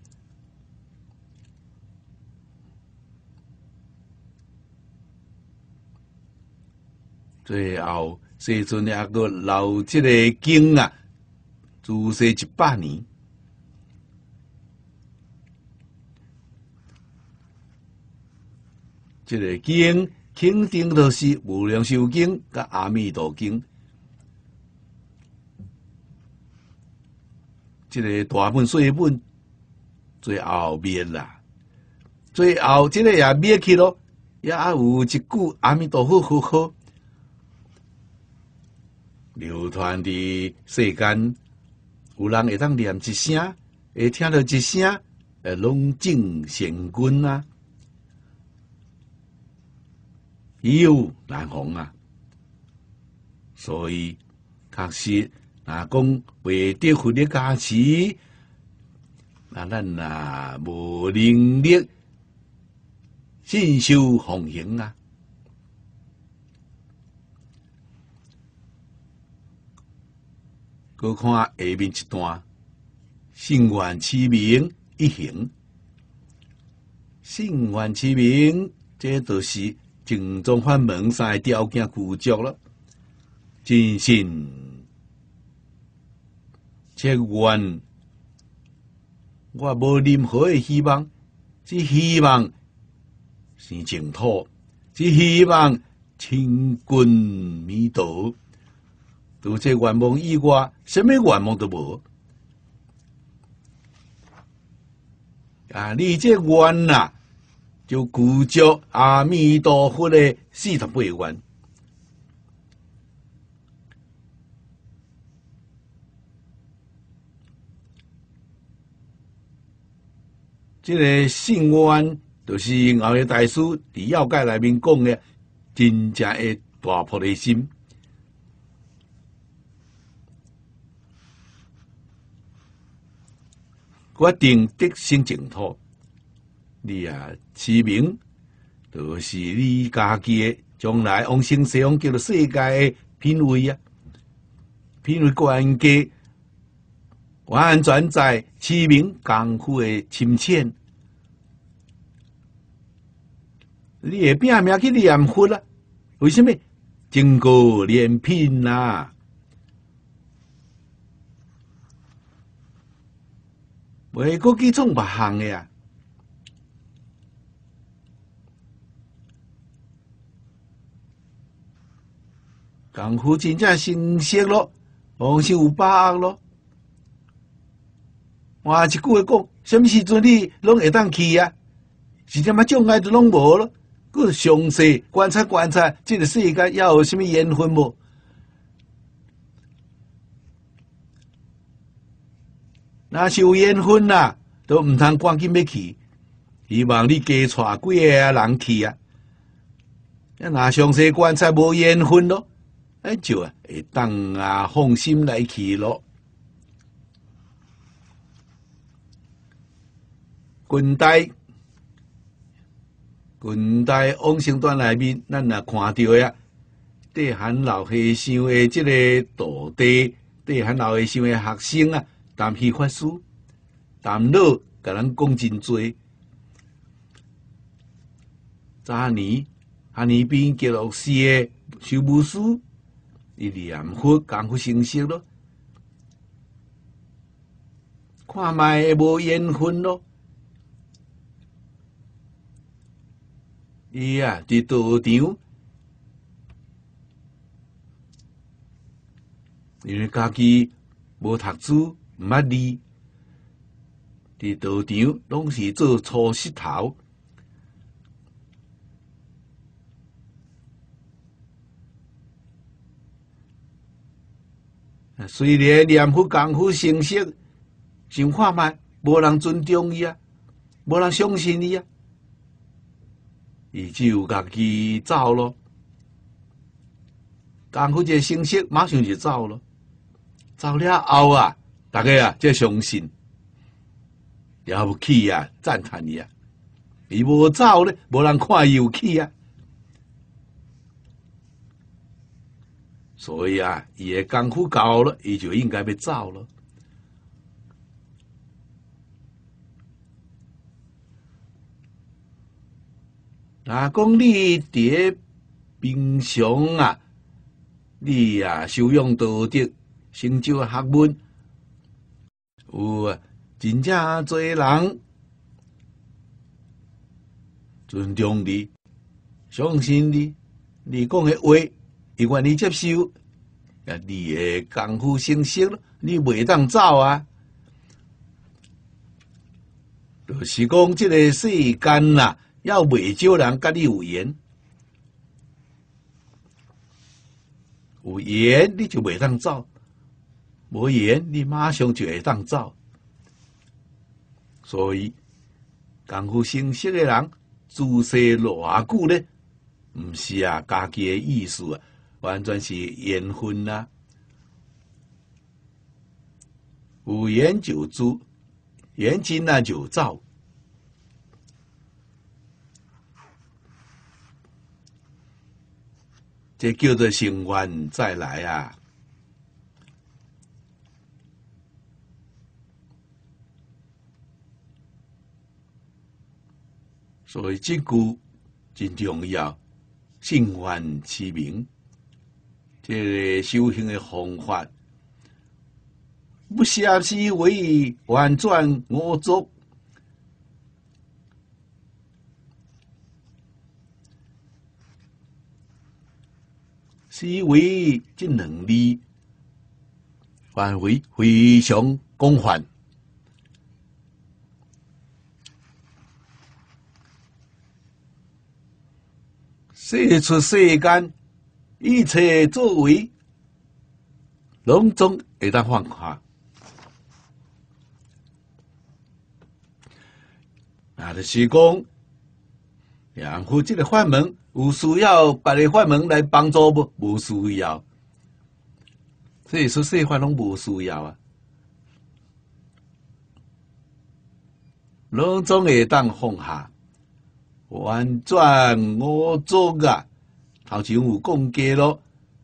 最后，世尊也个留这个经啊，自世100年。这个经肯定就是无量寿经甲阿弥陀经。这个大本小本，最后灭啦。最后这个也灭去咯，也有一句阿弥陀佛佛号流传伫世间，有人会当念一声，会听到一声，拢正善根啊，有难逢啊。所以确实。讲为得佛的加持，咱无能力信受奉行啊。佮看下面一段，信愿持名一行，信愿持名，这就是正宗法门三个条件具足了，真信。切愿，我无任何的希望，只希望生净土，只希望清净弥道。除这愿望以外，什么愿望都无。啊，你这愿啊，就具足阿弥陀佛的48愿。这个信愿，就是后个大师伫要解内面讲的，真正的大菩提心。决定得生净土，你啊持名，就是你家己的将来往生西方叫做世界的品位啊，品位关键。完全在持名功夫的深浅，你会拼命去念佛啦？为什么？经过练品啦，袂阁去创别项的啊。功夫真正成熟咯，往生有把握咯。换一句话讲，什么时阵你拢会当去啊？是点么障碍都拢无咯。佮详细观察观察，这个世界要有什么缘分无？若是有缘分啦，都唔通赶紧要去。希望你加带几个人去啊。 若详细观察无缘分咯，就会当放心来去咯。近代往生段内面，咱也看到呀，地汉老和尚的这个徒弟，地汉老和尚的学生啊，谈戏法师，谈老甲咱讲真多。早年汉尼边记录诗的修武师，伊念佛功夫成熟咯，看卖无缘分咯。伊伫道场，因为家己无读书，毋捌字，伫道场拢是做粗石头。虽然念佛功夫成熟，想看卖无人尊重伊啊，无人相信伊啊。伊只有家己走咯，功夫这成色马上就走咯，走了后大家才相信，了不起赞叹伊伊无走咧，无人看伊有起所以伊的功夫够了，伊就应该要走了。讲你伫平常你修养道德，成就学问，有真正多人尊重你、相信你，你讲的话，伊愿意接受。你的功夫成熟了，你袂当走就是讲，这个世间要袂少人甲你有缘，有缘你就袂当走，无缘你马上就会当走。所以功夫成熟的人，自细偌久咧，毋是家己的意思完全是缘分有缘就住，缘尽就走。这叫做成缘再来所以这句真重要，性缘持名。这个修行的方法，不舍思维，完转我作。思维这两字范围非常广泛，说出世间一切作为，拢总会当放下。就是讲，念佛这个法门有需要别个法门来帮助不？无需要，所以说世法拢无需要拢总会当放下，完全我做头前有讲过咯。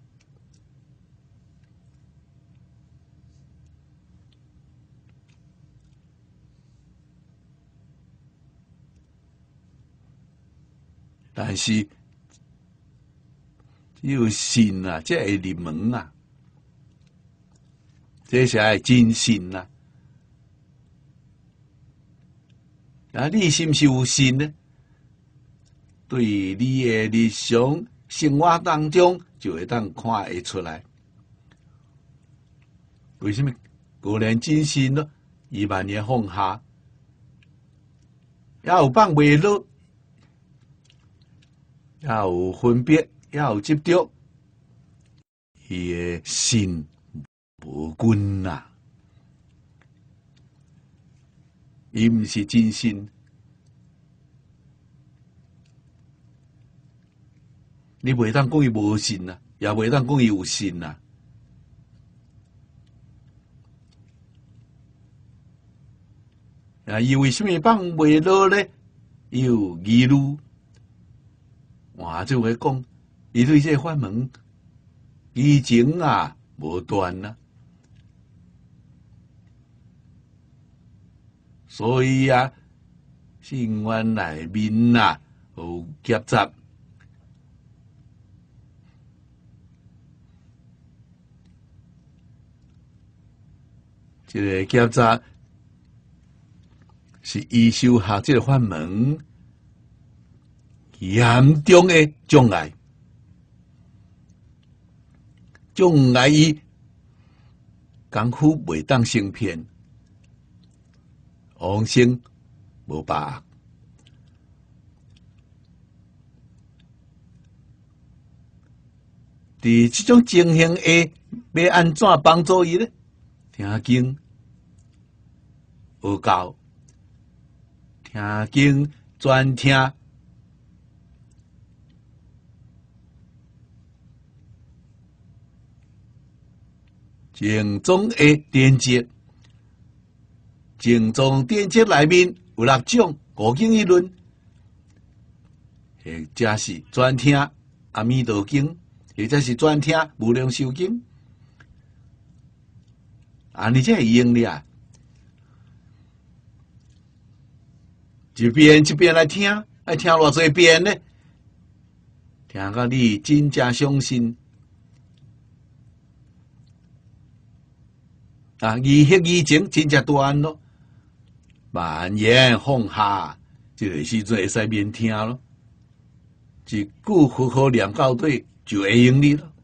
但是只有信才会入门这是爱真信你是不是有信呢？对你的日常生活当中，就会当看会出来。为什么？果然真信咯，伊万年放下，也有放袂落。也有分别，也有执着，伊的心无均伊毋是真心。 你袂当讲伊无信啊，也袂当讲伊有信啊。啊，伊为什么放袂落呢？伊有疑虑。哇，这回讲，伊对这法门疑情啊无断啊，所以啊，心愿内面啊有夹杂。这个夹杂是伊修学这个法门严重的障碍，障碍伊功夫袂当成片，往生无把握。伫这种情形下，要安怎帮助伊呢？听经学教，听经专听，正宗的典籍，正宗典籍内面有6种5经一论，或者是专听阿弥陀经，或者是专听无量寿经，安尼才会用哩啊！一遍一遍来听，爱听偌济遍呢？听到你真正相信啊，疑惑疑情真正断咯，万言放下，这个时阵会使免听咯。一句佛号念到底，就会用你咯。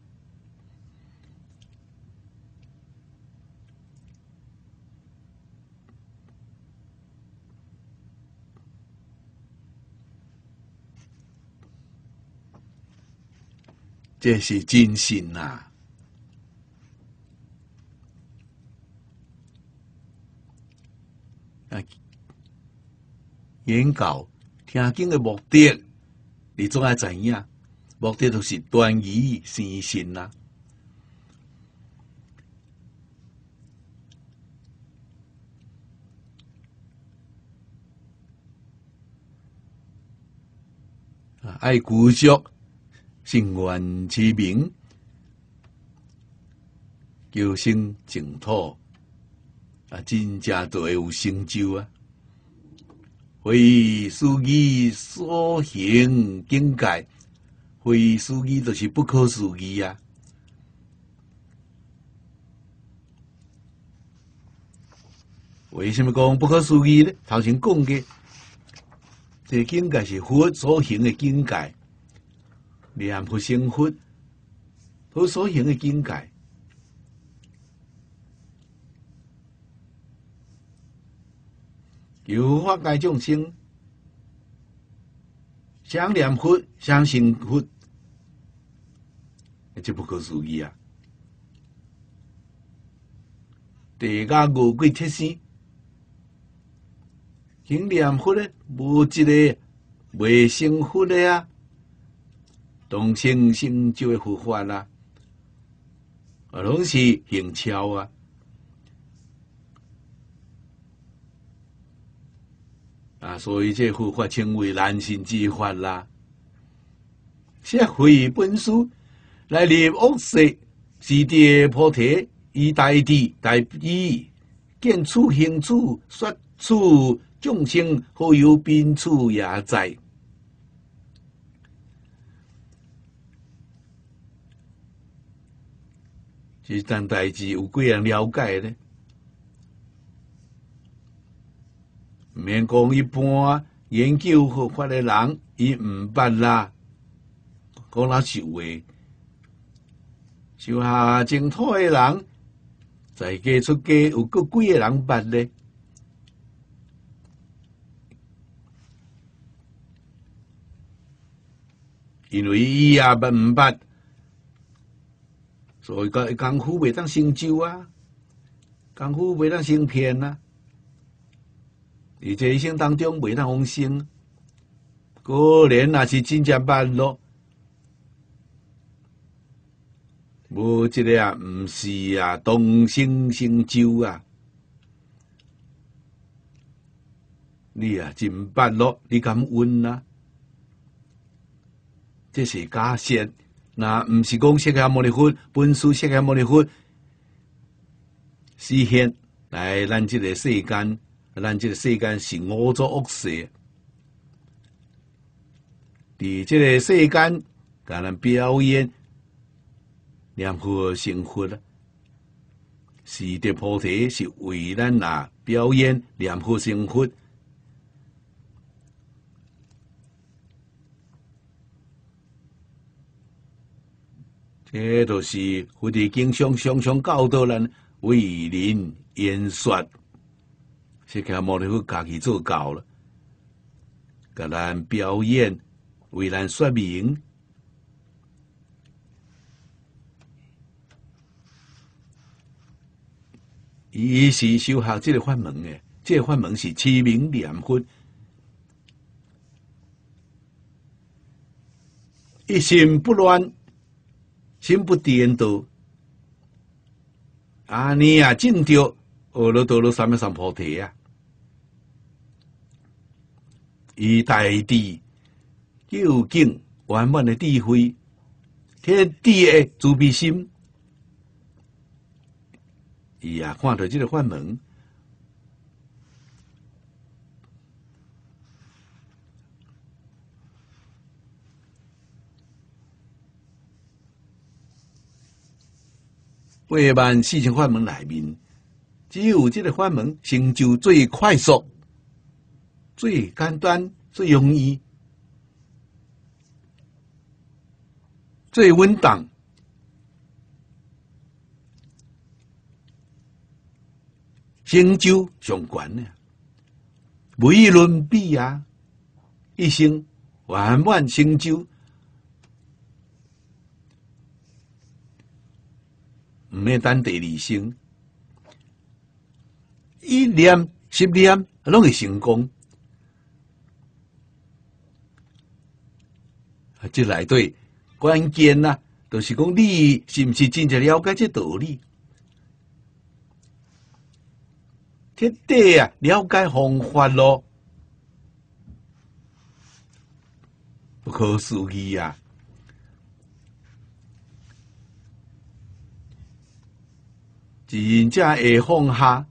这是真心呐！啊，研究听经的目的，你总爱知影，目的就是断疑生信呐。爱顾惜圣愿之名，求生净土啊，真正都会有成就啊！非思议所行境界，非思议就是不可思议啊！为什么讲不可思议呢？头先讲的，这境界是佛所行的境界。念佛成佛，佛所行的境界，有法界众生想念佛，想成佛，这不可思议啊！地家五鬼铁生，行念佛的无一个未成佛的啊！当成成就的佛法啦，拢是行超啊！啊，所以这佛法称为难信之法啦。写回本书来立恶世，是地菩提，以大智大义，见处行处，说处众生，好有宾处也在。这件代志有几人了解呢？唔免讲一般研究佛法的人，伊唔捌啦。讲那是有诶，修下净土的人，在家出家有个几个人捌呢？因为伊也捌唔捌。所以个功夫袂当成就啊，功夫袂当成片啊，而这一生当中袂当往生，可怜也是真正捌咯。 无这个啊，毋是啊，同生成就啊！你啊，真捌咯，你敢问啊？这是假设，那毋是讲释迦牟尼佛本师释迦牟尼佛实现来咱这个世间，咱这个世间是五浊恶世，伫这个世间，甲咱表演念佛成佛啊，是得菩提是为咱啊表演念佛成佛。这就是佛伫经上常常教导咱为人言说，释迦牟尼佛家己做教了，甲咱表演，为咱说明。伊是修学这个法门的，这个法门是持名念佛，一心不乱。心不颠倒，啊，你啊，证着阿耨多罗三藐三菩提啊！以大智究竟圆满的智慧，天地的慈悲心，伊啊，看到这个法门，84000法门内面，只有这个法门成就最快速、最简单、最容易、最稳当，成就上悬呢，无与伦比啊！一生圆满成就。毋免等第二生，一念10念拢会成功。这内底关键啊，就是讲你是毋是真正了解这道理，彻底啊了解方法咯，不可思议啊！真正会放下，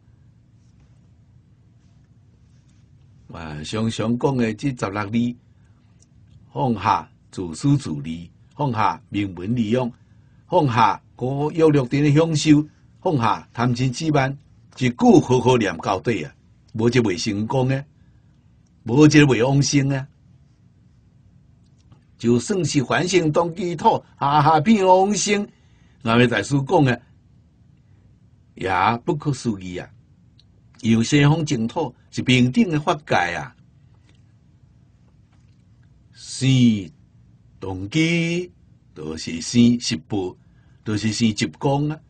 常常讲的这16字，放下自私自利，放下名闻利养，放下高欲乐天的享受，放下贪嗔痴慢，一句好好念到底啊！无就未成功啊，无就未往生啊！就算是凡圣同居土，下下变往生，俺们大师讲啊。也不可思议啊！有西方净土是平等的法界啊，生动机就是生十部，就是生十光啊，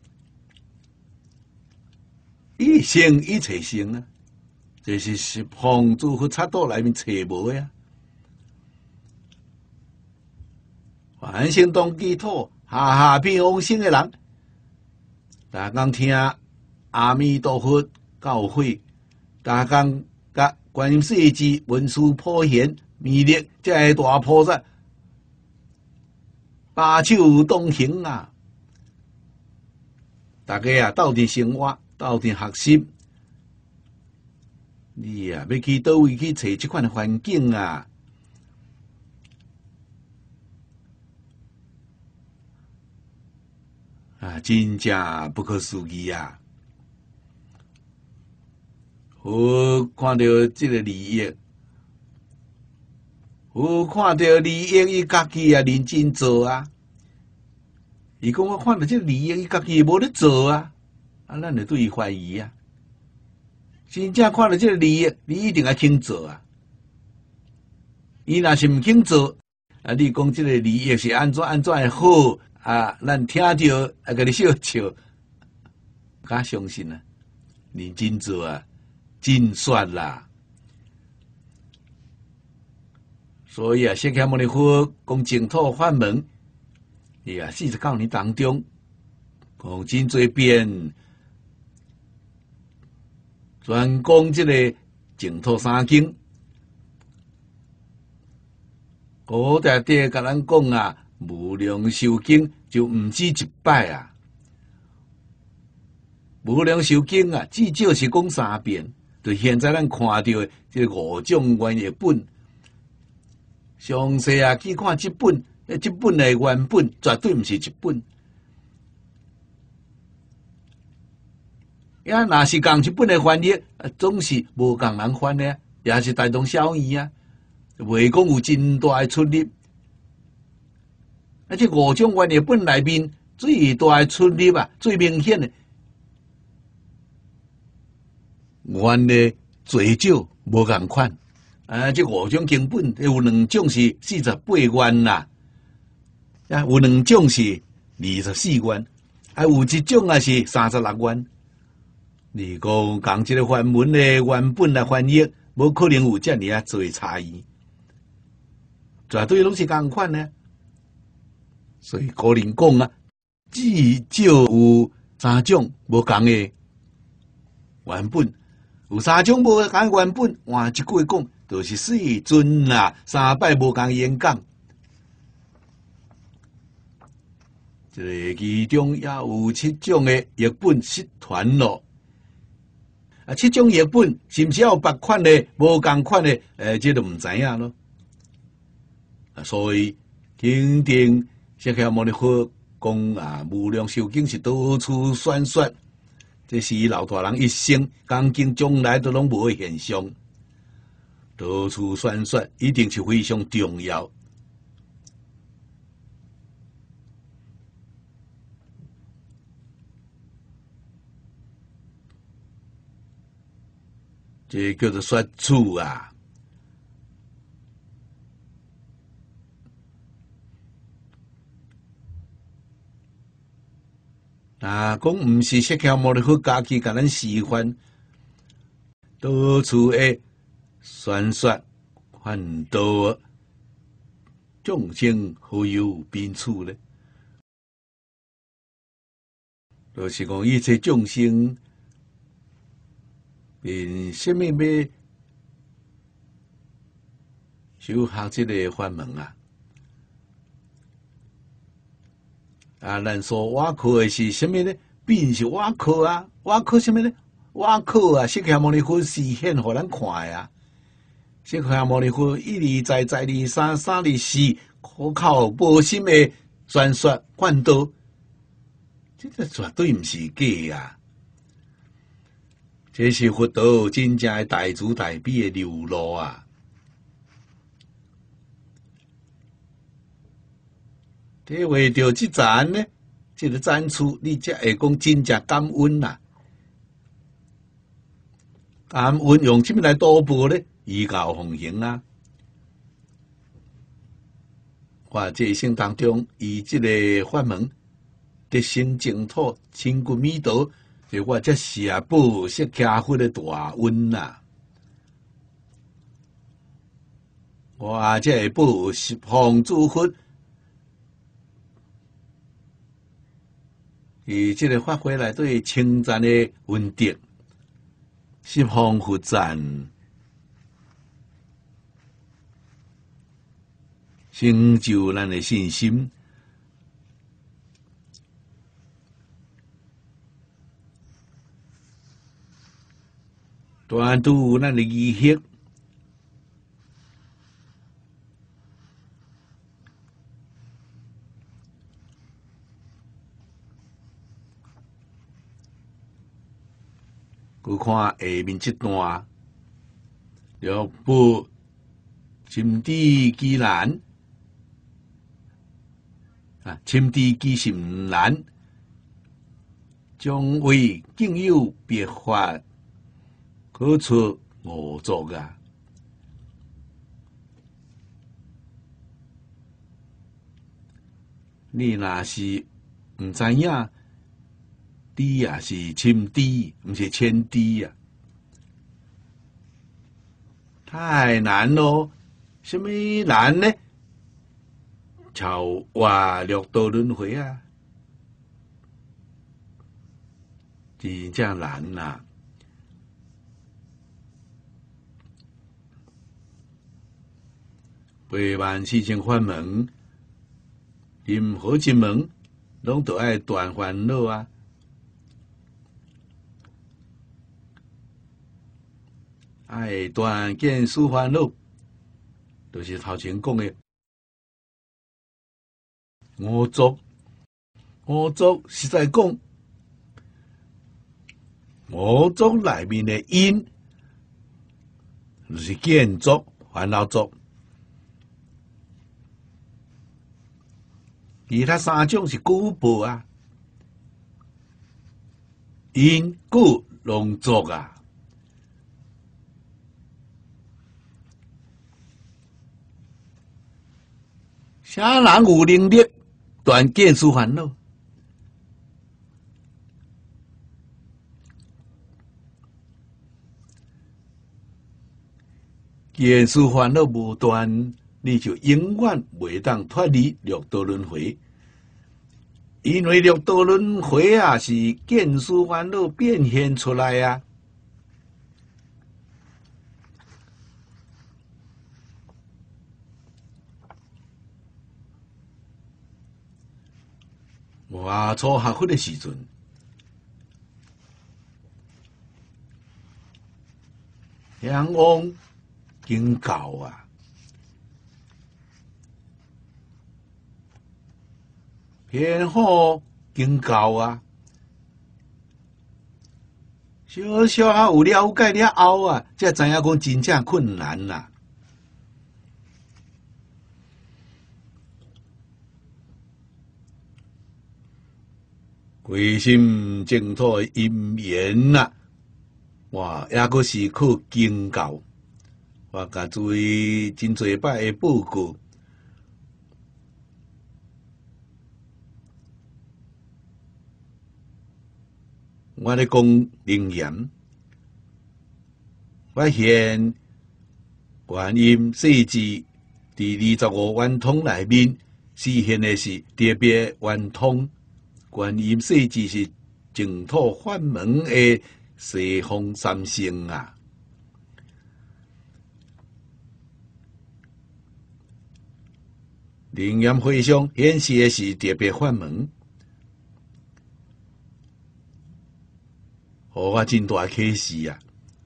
一生一切生啊，这是十方诸佛刹土内面找无呀。凡圣同居土，下下变往生的人。大家听阿弥陀佛教诲，大家甲观音世智文殊普贤弥勒这个大菩萨把手同行啊！大家啊，斗阵生活，斗阵学习，你啊要去倒位去找这款的环境啊？啊，真正不可思议啊！我看到这个利益，我看到利益，伊家己啊认真做啊。伊讲我看到这个利益，伊家己无咧做啊，啊，咱就对伊怀疑啊。真正看到这个利益，你一定要肯做啊。伊若是毋肯做，啊，你讲这个利益是安怎的好？啊，咱听着啊，甲你笑笑，敢相信啊？认真做啊，真帅啦！所以啊，释迦牟尼佛讲净土法门， 49年当中，讲真侪遍，专讲这个净土三经。古代底甲咱讲啊，无量寿经就毋止一摆啊。无量寿经啊，至少是讲3遍。就现在咱看到的这5种原译本，详细啊去看这本的原本绝对毋是一本。呀，若是共一本的翻译，总是无共人翻的，也是大同小异啊，袂讲有真大的出入。这5种原译本内面最大的出入啊，最明显的，原的最少无共款。这5种经本有2种是48元啦，有2种是24元，有1种啊是36元。你讲讲这个梵文的原本来翻译，无可能有这么啊多差异，绝对拢是共款呢。所以古人讲啊，至少有3种无共的原本，有3种无共的原本。换一句话讲，就是世尊啦3摆无共演讲。这个其中也有7种的译本失传咯。7种译本是毋是有别款的、无共款的？这都毋知影咯。所以肯定释迦牟尼佛讲啊，无量寿经是到处宣说，这是老大人一生讲经从来都拢无的现象。到处宣说，一定是非常重要。这叫做说处啊！讲毋是释迦牟尼佛家己甲咱示范，到处的宣说劝导众生何有边处呢？就是讲一切众生。凭什么要修学这个法门啊？咱说我靠的是什么呢？并是我靠啊！我靠什么呢？我靠啊！释迦牟尼佛示现互咱看的啊！释迦牟尼佛一而再，再而三，三而四，苦口婆心的宣说劝导，这个绝对毋是假啊！这是佛道真正的大慈大悲的流露啊！这为着这赞呢，这个赞处，你才会讲真正感恩呐、感恩用什么来度报呢？依教奉行啊！我这一生当中，以这个法门得生净土，亲近弥陀。我这是啊，报释迦佛的大恩呐！我这报十方诸佛，以这个发挥来对称赞的恩德，十方佛赞，成就咱的信心。端拄咱的仪式，佮看下面这段，了不心地既然啊，心地既甚难，将为竟有别法。可出5族啊！你若是毋知影，低也是深低，毋是浅低啊！太难咯！什么难呢？ 超越六道轮回啊，真正难呐！84000法门，任何一门拢都爱断烦恼啊！爱断见思烦恼，就是头前讲的五浊。五浊实在讲，五浊内面的因，就是见浊、烦恼浊。其他三种是果报啊，因果拢浊啊。啥人有能力断见思烦恼？见思烦恼无断，你就永远袂当脱离六道轮回。因为六道轮回啊，是见思烦恼变现出来啊。我初学佛的时阵，向往警教啊，偏好警教啊，小小啊有了解了后啊，才知影讲真正困难啦。归心净土的因缘呐，哇，也阁是靠经教。我甲诸位真侪摆的报告，我咧讲灵验，我现观音世智第25圆通内面示现的是特别圆通。观音世智是净土法门的西方三圣啊！灵验会上显示的是特别法门，互我真大启示啊！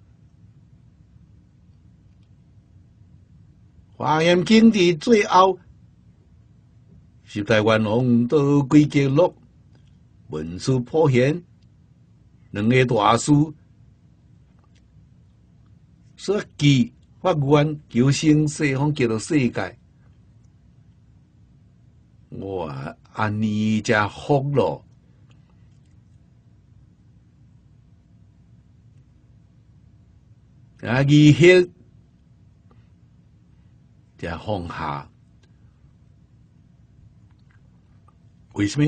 华严经伫最后，十大愿王都归结录。文殊普贤两个大师所记发愿求生西方极乐世界，哇，安尼才福咯！啊，义血才放下，为什么？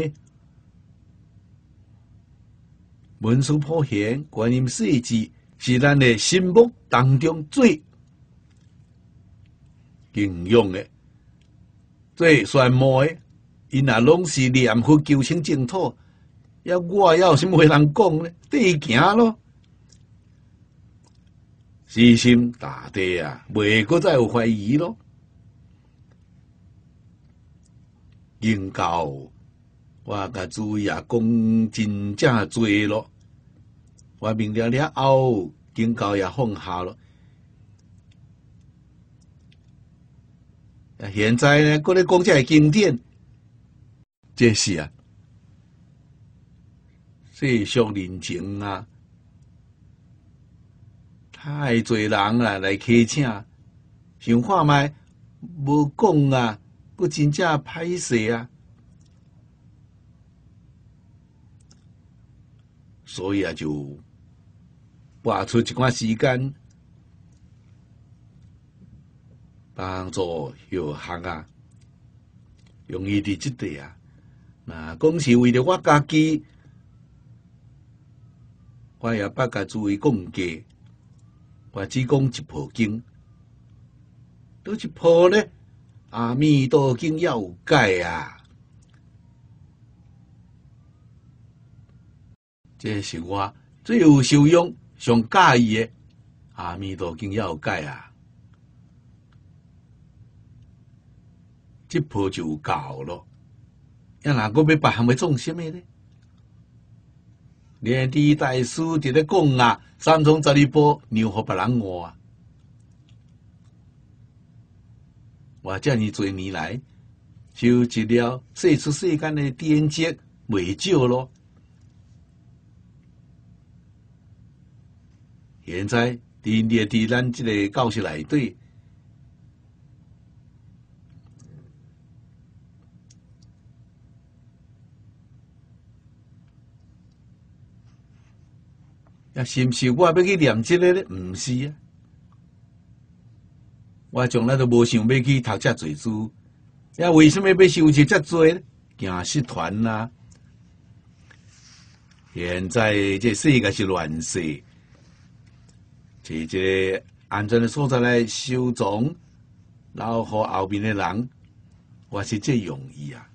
文殊普贤、观音世智是咱的心目当中最敬仰的、最羡慕的。因也拢是念佛求生净土，我要有什么话人讲呢？得行咯，死心大地啊，袂搁再有怀疑咯。应教我甲诸位也讲真正多咯。我明了了后，警告也放下了。现在呢，搁咧讲这个经典，这是啊，世俗人情啊，太多人啊来乞请，想看卖无讲啊，佫真正歹势啊。所以啊，就挖出一段时间，帮助学学啊，用伊伫即地啊。那讲是为了我家己，我也捌甲诸位讲过，我只讲一部经，倒一部呢， 阿弥陀经要有解啊！这是我最有受用、上介意的。阿弥陀经要有解啊！这步就有够咯。要哪个要别项要做什么呢？莲池大师伫咧讲啊，三从十二部让互别人换。我这么多年来，收集了世出世间的典籍未少咯。现在列伫咱这个教室内底，也是毋是我要去念这个呢？毋是啊，我从来都无想要去读遮侪书。也为什么要收集遮侪呢？行失团啦！现在这世界是乱世。找一个安全的所在来收藏，留互后面的人，我是这用意啊。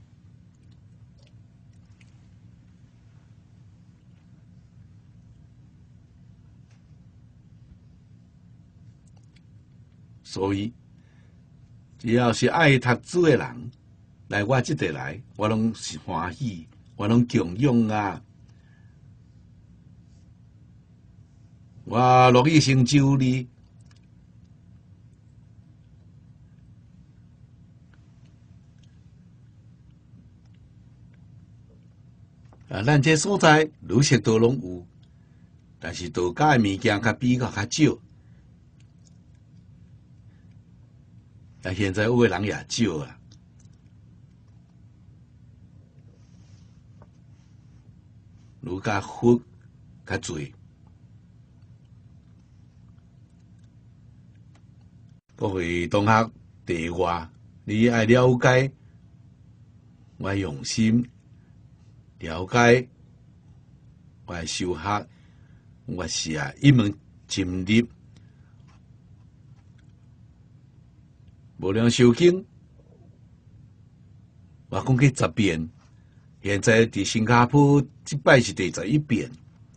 所以，只要是爱读书的人来我这地来，我拢是欢喜，我拢供养啊。我乐意成就你。咱这所在愈识都拢有，但是道家的物件较比较少。现在有的人也少啊。愈加佛较侪。各位同学弟我，你爱了解我用心，了解我修学，我是一门深入。无量修经，我讲过10遍，现在伫新加坡这摆是第11遍。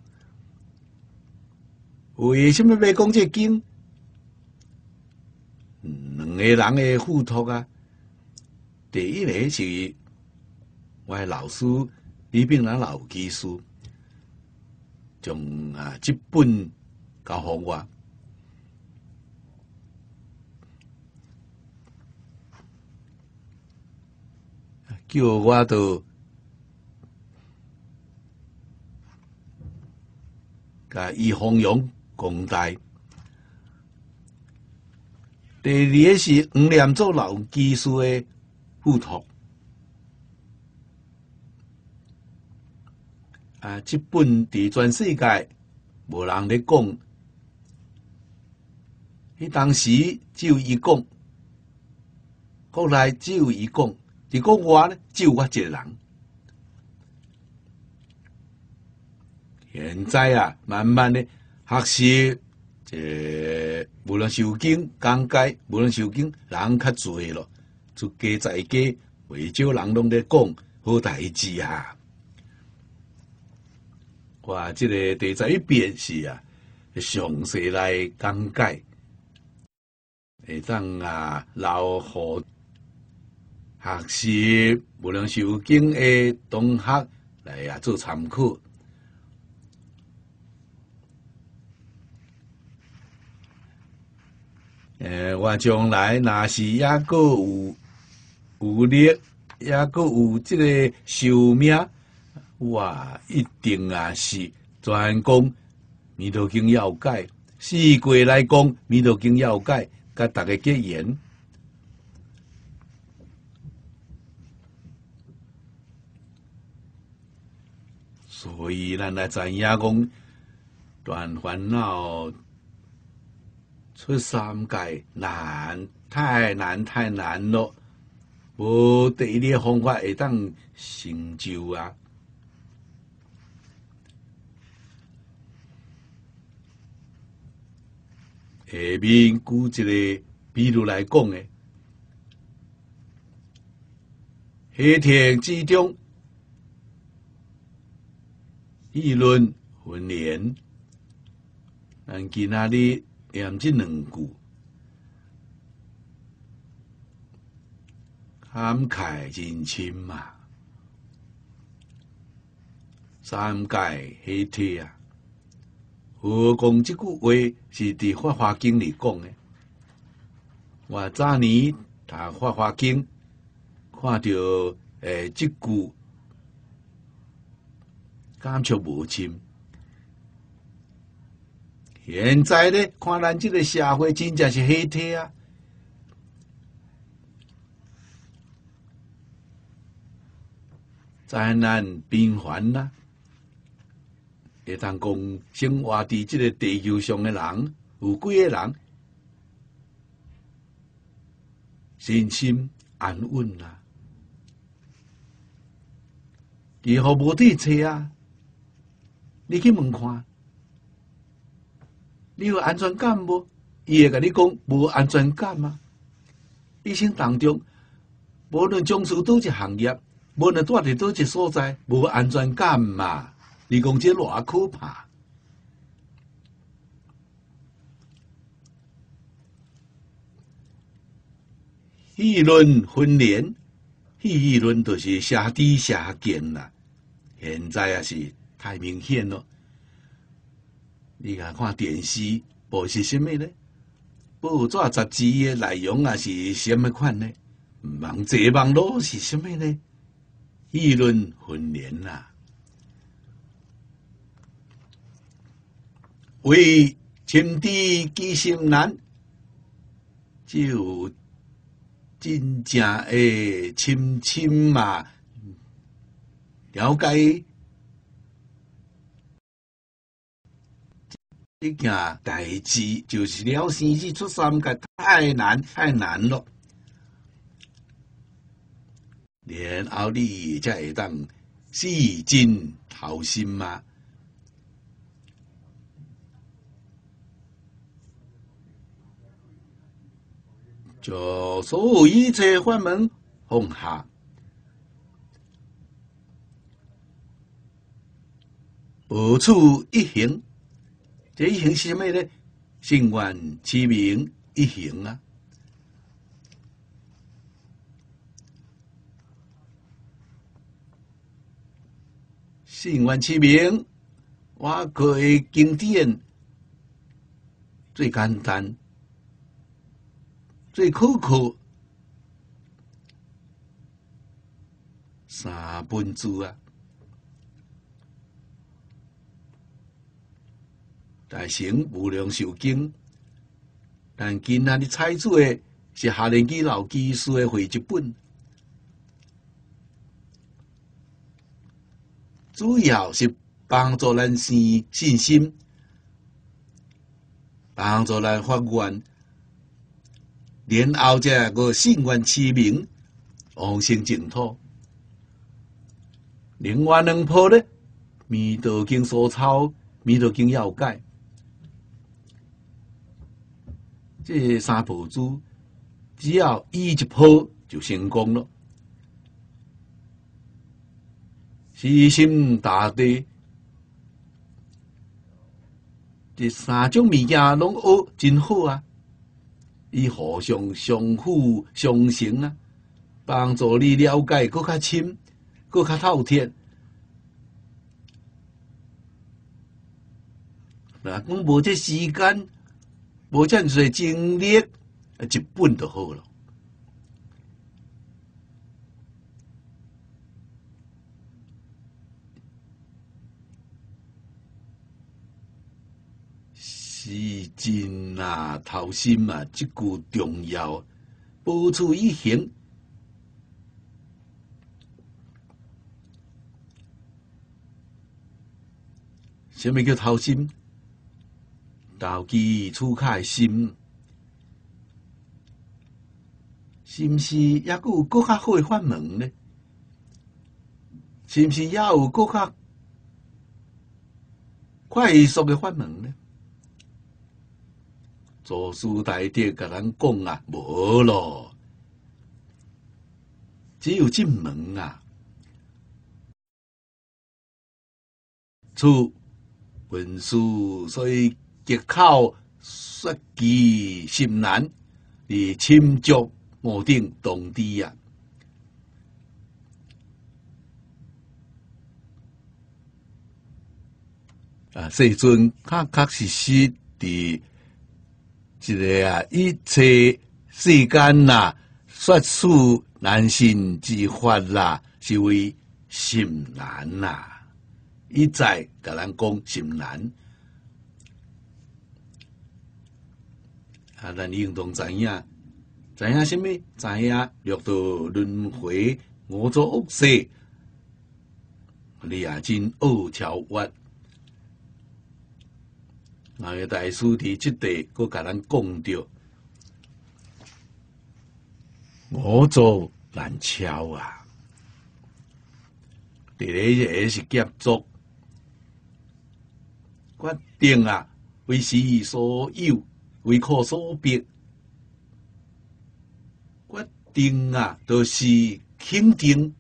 为什么要讲这经？两个人的付托啊。第一个是我的老师李炳南老技师，将这本交互我，叫我到甲伊弘扬公大。第二个是黄念祖老技师的付托。这本伫全世界无人咧讲，迄当时只有伊讲，国内只有伊讲，伫国外呢只有我一个人。现在慢慢的学习这无论受经讲解，无论受经人较侪咯，出家在家，未少人拢咧讲好代志啊。我这个第11遍是详细来讲解，会当留互学习无论受经的同学来做参考。我将来若是也个有力，也个有这个寿命，我一定是专讲弥陀经要解，四季来讲弥陀经要解，甲大家结缘。所以咱来知影讲，断烦恼出三界难，太难太难咯！无第一个方法会当成就啊！下面举一个比如来讲的， 黑天之中，议论分连。咱今仔日念这两句，感慨真深嘛。三界黑天啊！何况这句话是伫《法华经》里讲的。我早年读《法华经》，看到这句，感触无深。现在呢，看咱这个社会真正是黑天啊！灾难频繁啦，会当讲生活伫这个地球上的人，有几个人身心安稳啦？伊何无伫找啊？你去问看。你有安全感无？伊会甲你讲无安全感啊！一生当中，无论从事倒一行业，无论住伫倒一所在，无安全感嘛？你讲这偌可怕？议论分连，议论就是社知社见啦。现在也是太明显了。你看电视报是什么呢？报纸杂志的内容也是什么款呢？网络是什么呢？议论纷连啦。为深知其心难，只有真正的深嘛了解。这件代志就是了生死出三界，太难了。然后你才会当细尽投心嘛。就所有一切法门放下，无处一行。这一行是什么呢？性愿持名一行啊！性愿持名，我可以经典最简单、最可靠三本字啊！大乘无量寿经，但今仔日采取的是下联基老居士的汇集本，主要是帮助咱生信心，帮助咱发愿，然后才个信愿持名，往生净土。另外两部呢，《弥陀经》所抄，《弥陀经要解》。这三部书只要依一部就成功了。虚心大地，这三种物件拢学真好啊！伊互相相辅相成啊，帮助你了解更较深、更较透彻。若讲无这时间。无这样精力，一本就好了。是真啊，投心啊，这句重要。保持一行，什么叫投心？投机处卡的心，是毋是也有更较好的法门呢？是毋是也有更较快速的法门呢？祖师大德甲咱讲啊，无咯， 只有进门啊，出文书，所以极口说其心难，而侵足我定动地啊。啊，世尊确实实伫一个啊，一切世间啦，说出难信之法啦，是为心难啦。一再甲咱讲心难，啊，咱应当知影，知影什么？知影六道轮回，五浊恶世，你也真恶超越。那个大师伫即地，佮甲咱讲着，五浊难超啊！第一个是劫足。决定啊，为时所有，为可所逼。决定啊，就是肯定。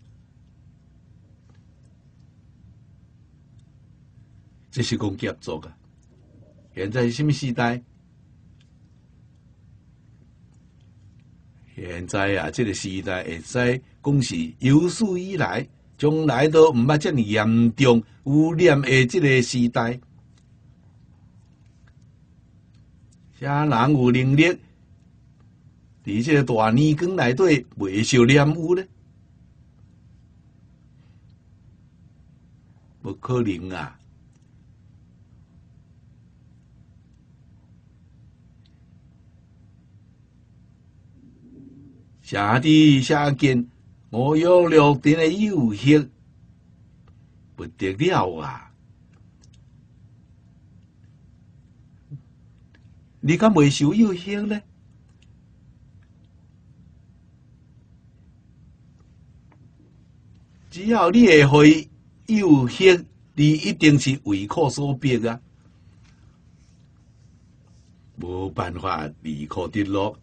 这是讲劫足啊！现在是什么时代？现在啊，这个时代会使讲是有史以来，从来都毋捌遮尔严重污染的这个时代。啥人有能力伫这个大泥缸内底未受染污呢？无可能啊！下地下见五欲六尘的有限，不得了啊！你敢未受有限呢？只要你会会有限，你一定是为苦所逼啊！无办法离苦得乐。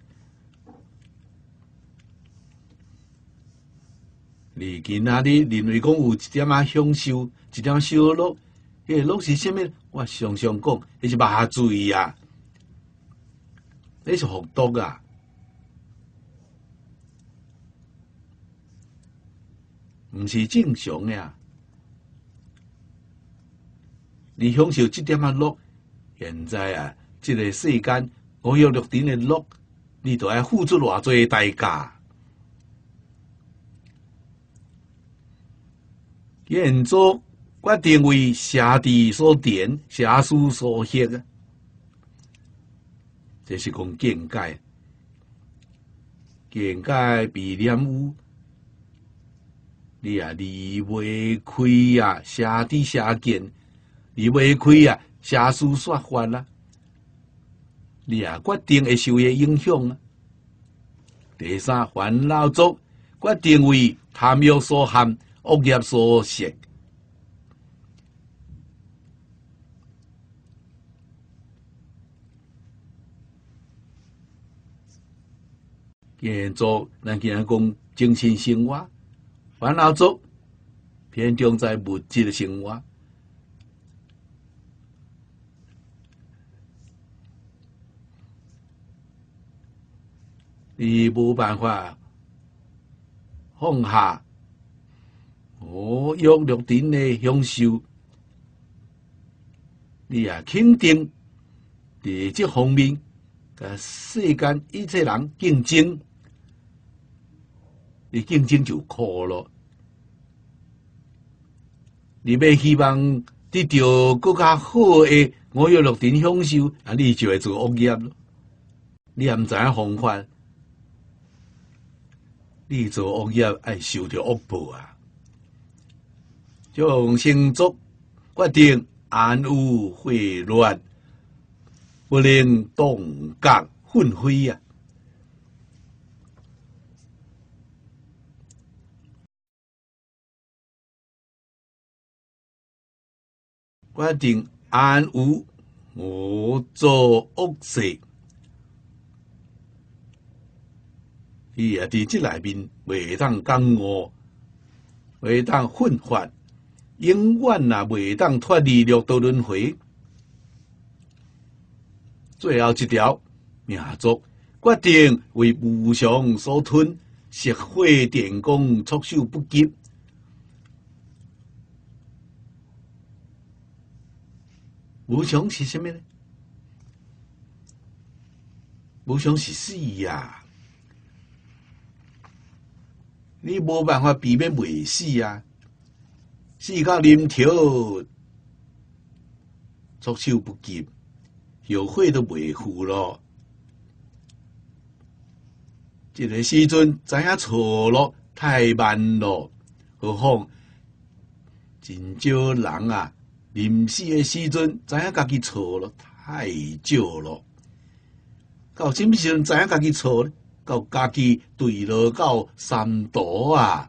你今仔日认为讲有一点仔享受，一点小乐，迄个乐是啥物？我常常讲，迄是麻醉啊，迄是服毒啊。毋是正常的啊！你享受这点仔乐，现在啊，这个世间五欲六尘的乐，你都要付出偌济代价。现做决定为社地所点，社书所写啊，这是讲见解，见解被染污。你啊，离袂开啊，社地社见，离袂开啊，社书说法啦。你啊，决定会受个影响啊。第三，烦恼足，决定为贪欲所陷，恶业所摄。现做咱今日讲精神生活，烦恼足偏重在物质的生活。你无办法放下五欲六尘的享受，你也肯定伫这方面，甲世间一切人竞争，你竞争就苦咯。你要希望得到更加好的五欲六尘享受，啊，你就会做恶业咯。你也毋知影方法。你做恶业爱受着恶报啊！将星座决定安无秽乱，不能动觉纷飞啊！决定安无五浊恶世。 伊也伫即内面袂当讲误，袂当奋发，永远也袂当脱离六道轮回。最后一条命族决定为无常所吞，食火电光，措手不及。无常是什么呢？无常是死呀！你无办法避免袂死啊！死到临头，措手不及，后悔都袂赴咯。这个时阵知影错咯，太慢咯。何况真少人啊！临死的时阵，知影家己错了，太少了。到什么时阵知影家己错呢？到家己坠落到三途啊，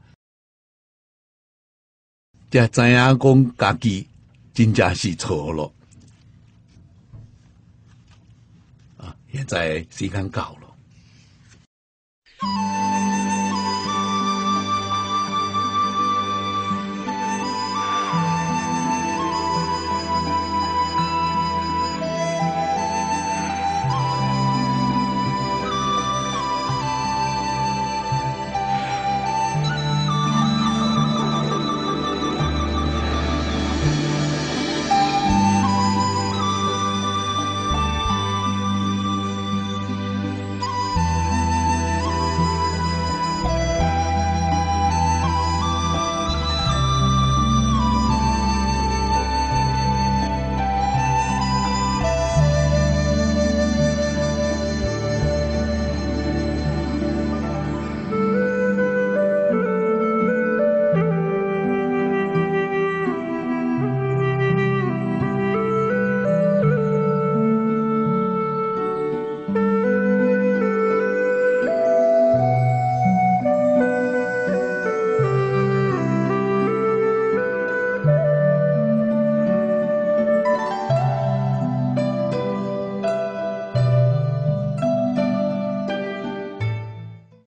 才知影讲家己真正是错了。啊，现在时间到了。